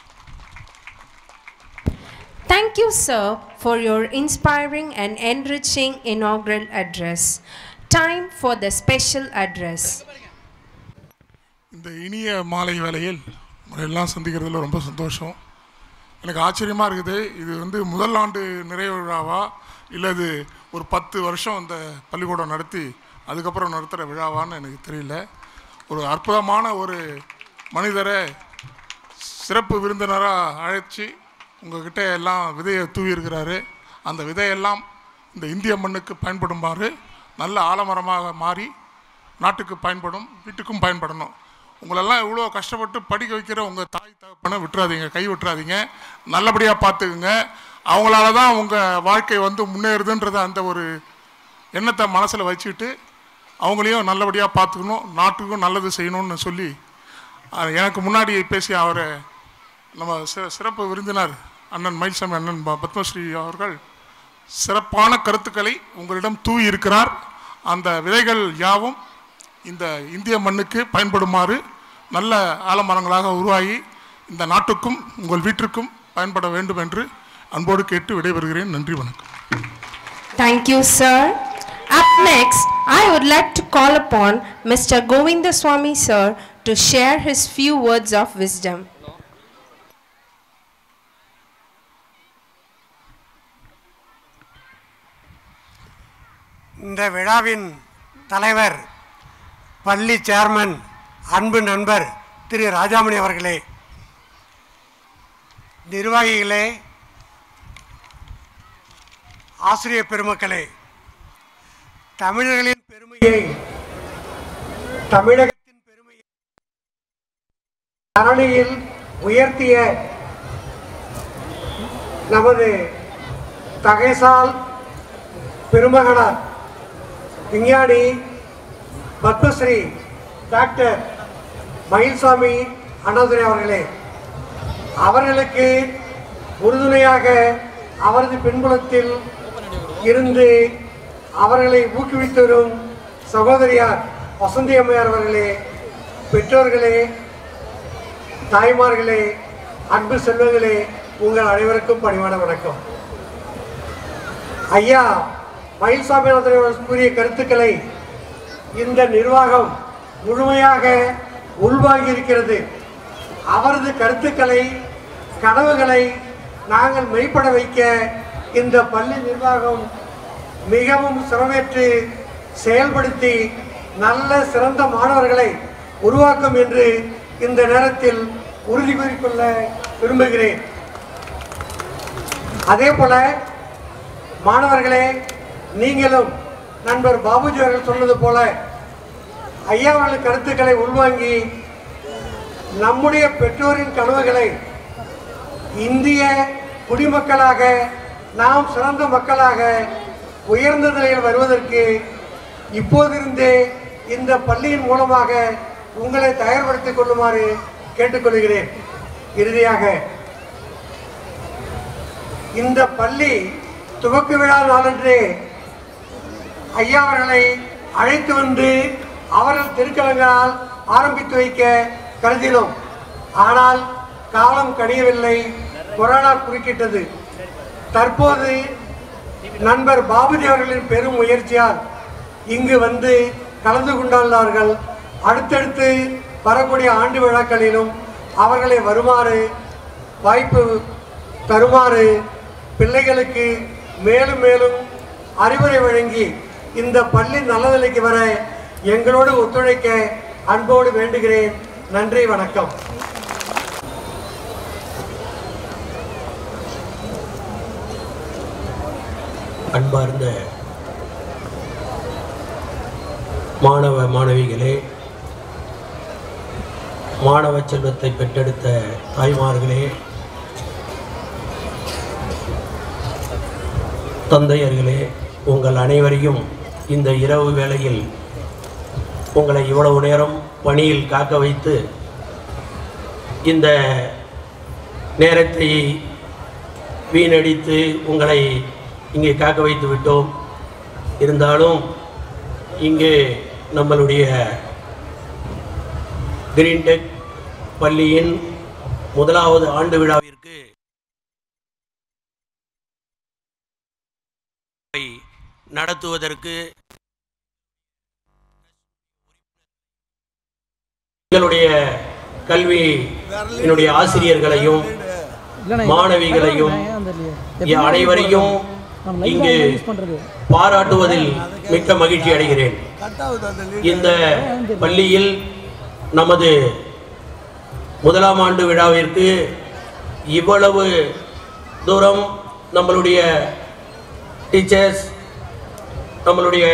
Thank you, sir, for your inspiring and enriching inaugural address. Time for the special address. இந்த இனிய மாலை வேளையில் எல்லாம் சந்திக்கிறதுல ரொம்ப சந்தோஷம். எனக்கு ஆச்சரியமாக இருக்குது. இது வந்து முதல் ஆண்டு நிறைவு விழாவா இல்லை இது ஒரு பத்து வருஷம் இந்த பள்ளிக்கூடம் நடத்தி அதுக்கப்புறம் நடத்துகிற விழாவான்னு எனக்கு தெரியல. ஒரு அற்புதமான ஒரு மனிதரை சிறப்பு விருந்தினராக அழைச்சி உங்கள்கிட்ட எல்லாம் விதையை தூவி இருக்கிறாரு. அந்த விதையெல்லாம் இந்த இந்திய மண்ணுக்கு பயன்படுமாறு நல்ல ஆலமரமாக மாறி நாட்டுக்கு பயன்படும், வீட்டுக்கும் பயன்படணும். உங்களெல்லாம் இவ்வளோ கஷ்டப்பட்டு படிக்க வைக்கிற உங்கள் தாய் தகப்பனை விட்டுறாதீங்க, கை விட்டுறாதீங்க, நல்லபடியாக பார்த்துக்குங்க. அவங்களால தான் உங்கள் வாழ்க்கை வந்து முன்னேறுதுன்றத அந்த ஒரு எண்ணத்தை மனசில் வச்சுக்கிட்டு அவங்களையும் நல்லபடியாக பார்த்துக்கணும், நாட்டுக்கும் நல்லது செய்யணும்னு சொல்லி எனக்கு முன்னாடி பேசிய அவரை நம்ம சிறப்பு விருந்தினர் அண்ணன் மயில்சாமி அண்ணன் பத்மஸ்ரீ அவர்கள் சிறப்பான கருத்துக்களை உங்களிடம் தூவி இருக்கிறார். அந்த விதைகள் யாவும் இந்த இந்திய மண்ணுக்கு பயன்படுமாறு நல்ல ஆலமரங்களாக உருவாகி இந்த நாட்டுக்கும் உங்கள் வீட்டிற்கும் பயன்பட வேண்டும் என்று அன்போடு கேட்டு விடைபெறுகிறேன். நன்றி, வணக்கம். Thank you, sir. Up next, I would like to call upon Mister Govindaswamy sir to share his few words of wisdom. இந்த விழாவின் தலைவர் பள்ளி சேர்மன் அன்பு நண்பர் திரு ராஜாமணி அவர்களே, நிர்வாகிகளே, ஆசிரியர் பெருமக்களே, தமிழர்களின் பெருமையை தமிழகத்தின் பெருமையை தரணியில் உயர்த்திய நமது தகைசால் பெருமகனார் விஞ்ஞானி பத்மஸ்ரீ டாக்டர் மயில்சாமி அண்ணாதுரை அவர்களே, அவர்களுக்கு உறுதுணையாக அவரது பின்புலத்தில் இருந்து அவர்களை ஊக்குவித்து வரும் சகோதரியார் வசந்தி அம்மையார் அவர்களே, பெற்றோர்களே, தாய்மார்களே, அன்பு செல்வங்களே, உங்கள் அனைவருக்கும் பணிவான வணக்கம். ஐயா மயில்சாமி அவர்கள் கூறிய கருத்துக்களை இந்த நிர்வாகம் முழுமையாக உள்வாங்கி இருக்கிறது. அவரது கருத்துக்களை, கனவுகளை நாங்கள் மெய்ப்பட வைக்க இந்த பள்ளி நிர்வாகம் மிகவும் சிரமேற்று செயல்படுத்தி நல்ல சிறந்த மாணவர்களை உருவாக்கும் என்று இந்த நேரத்தில் உறுதி கூறிக்கொள்ள விரும்புகிறேன். அதே போல மாணவர்களே, நீங்களும் நண்பர் பாபுஜி அவர்கள் சொன்னது போல ஐயா அவர்கள் கருத்துக்களை உள்வாங்கி நம்முடைய பெற்றோரின் கனவுகளை இந்திய குடிமக்களாக நாம் சிறந்த மக்களாக உயர்ந்த நிலையில் வருவதற்கு இப்போதிருந்தே இந்த பள்ளியின் மூலமாக உங்களை தயார்படுத்திக் கொள்ளுமாறு கேட்டுக்கொள்கிறேன். இறுதியாக இந்த பள்ளி துவக்க விழா நாளன்றே ஐயா அவர்களை அழைத்து வந்து அவர்கள் திருக்கலங்களால் ஆரம்பித்து வைக்க கருதினோம். ஆனால் காலம் கணியவில்லை, கொரோனா குறுக்கிட்டது. தற்போது நண்பர் பாபுஜி அவர்களின் பெரும் முயற்சியால் இங்கு வந்து கலந்து கொண்டுள்ளார்கள். அடுத்தடுத்து வரக்கூடிய ஆண்டு விழாக்களிலும் அவர்களை வருமாறு வாய்ப்பு தருமாறு பிள்ளைகளுக்கு மேலும் மேலும் அறிவுரை வழங்கி இந்த பள்ளி நல்ல நிலைக்கு வர எங்களோடு ஒத்துழைக்க அன்போடு வேண்டுகிறேன். நன்றி, வணக்கம். அன்பார்ந்த மாணவ மாணவிகளே, மாணவ செல்வத்தை பெற்றெடுத்த தாய்மார்களே, தந்தையர்களே, உங்கள் அனைவரையும் இந்த இரவு வேளையில் உங்களை இவ்வளவு நேரம் பணியில் காக்க வைத்து இந்த நேரத்தை வீணடித்து உங்களை இங்கே காக்க வைத்து விட்டோம். இருந்தாலும் இங்கே நம்மளுடைய கிரீன் டெக் பள்ளியின் முதலாவது ஆண்டு விழாவிற்கு நடத்துவதற்கு எங்களுடைய கல்வி என்னுடைய ஆசிரியர்களையும் மாணவிகளையும் அனைவரையும் இங்கு பாராட்டுவதில் மிக்க மகிழ்ச்சி அடைகிறேன். இந்த பள்ளியில் நமது முதலாம் ஆண்டு விழாவிற்கு இவ்வளவு தூரம் நம்மளுடைய டீச்சர்ஸ், நம்மளுடைய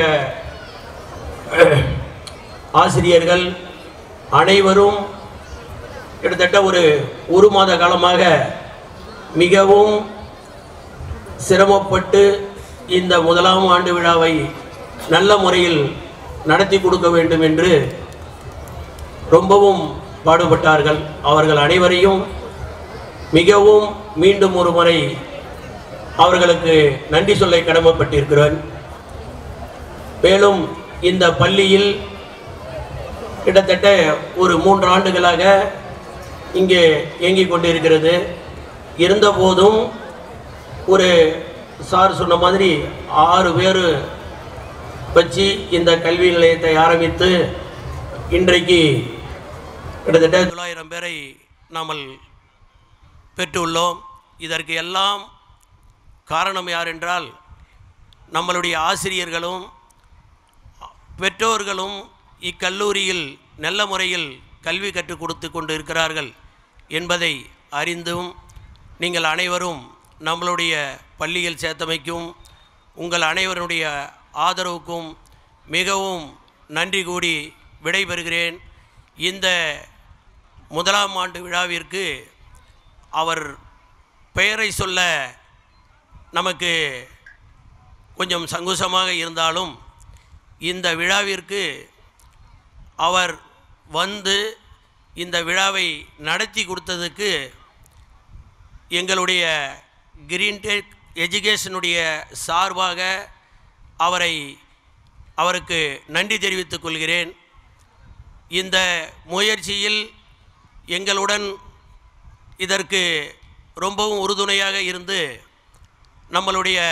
ஆசிரியர்கள் அனைவரும் கிட்டத்தட்ட ஒரு ஒரு மாத காலமாக மிகவும் சிரமப்பட்டு இந்த முதலாம் ஆண்டு விழாவை நல்ல முறையில் நடத்தி கொடுக்க வேண்டும் என்று ரொம்பவும் பாடுபட்டார்கள். அவர்கள் அனைவரையும் மிகவும் மீண்டும் ஒரு முறை அவர்களுக்கு நன்றி சொல்ல கடமைப்பட்டிருக்கிறேன். மேலும் இந்த பள்ளியில் கிட்டத்தட்ட ஒரு மூன்று ஆண்டுகளாக இங்கே இயங்கிக் கொண்டிருக்கிறது. இருந்தபோதும் ஒரு சார் சொன்ன மாதிரி ஆறு பேர் வச்சு இந்த கல்வி நிலையத்தை ஆரம்பித்து இன்றைக்கு கிட்டத்தட்ட தொள்ளாயிரம் பேரை நாம் பெற்றுள்ளோம். இதற்கு எல்லாம் காரணம் யார் என்றால் நம்மளுடைய ஆசிரியர்களும் பெற்றோர்களும் இக்கல்லூரியில் நல்ல முறையில் கல்வி கற்றுக் கொடுத்து கொண்டு இருக்கிறார்கள் என்பதை அறிந்தும் நீங்கள் அனைவரும் நம்மளுடைய பள்ளியில் சேர்த்தமைக்கும் உங்கள் அனைவருடைய ஆதரவுக்கும் மிகவும் நன்றி கூடி விடைபெறுகிறேன். இந்த முதலாம் ஆண்டு விழாவிற்கு அவர் பெயரை சொல்ல நமக்கு கொஞ்சம் சங்கோஷமாக இருந்தாலும் இந்த விழாவிற்கு அவர் வந்து இந்த விழாவை நடத்தி கொடுத்ததுக்கு எங்களுடைய கிரீன் டெக் எஜுகேஷனுடைய சார்பாக அவரை அவருக்கு நன்றி தெரிவித்துக் கொள்கிறேன். இந்த முயற்சியில் எங்களுடன் இதற்கு ரொம்பவும் உறுதுணையாக இருந்து நம்மளுடைய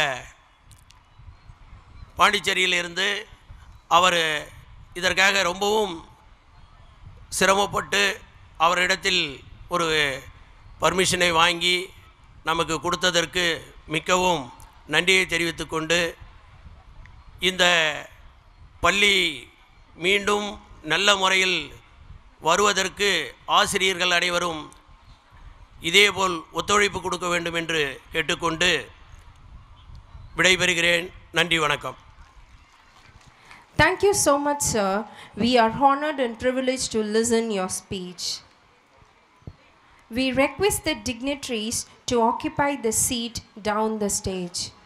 பாண்டிச்சேரியிலிருந்து அவர் இதற்காக ரொம்பவும் சிரமப்பட்டு அவரிடத்தில் ஒரு பர்மிஷனை வாங்கி நமக்கு கொடுத்ததற்கு மிகவும் நன்றியை தெரிவித்துக்கொண்டு இந்த பள்ளி மீண்டும் நல்ல முறையில் வருவதற்கு ஆசிரியர்கள் அனைவரும் இதேபோல் ஒத்துழைப்பு கொடுக்க வேண்டும் என்று கேட்டுக்கொண்டு விடைபெறுகிறேன். நன்றி, வணக்கம். Thank you so much, sir. We are honored and privileged to listen your speech. We request the dignitaries to occupy the seat down the stage.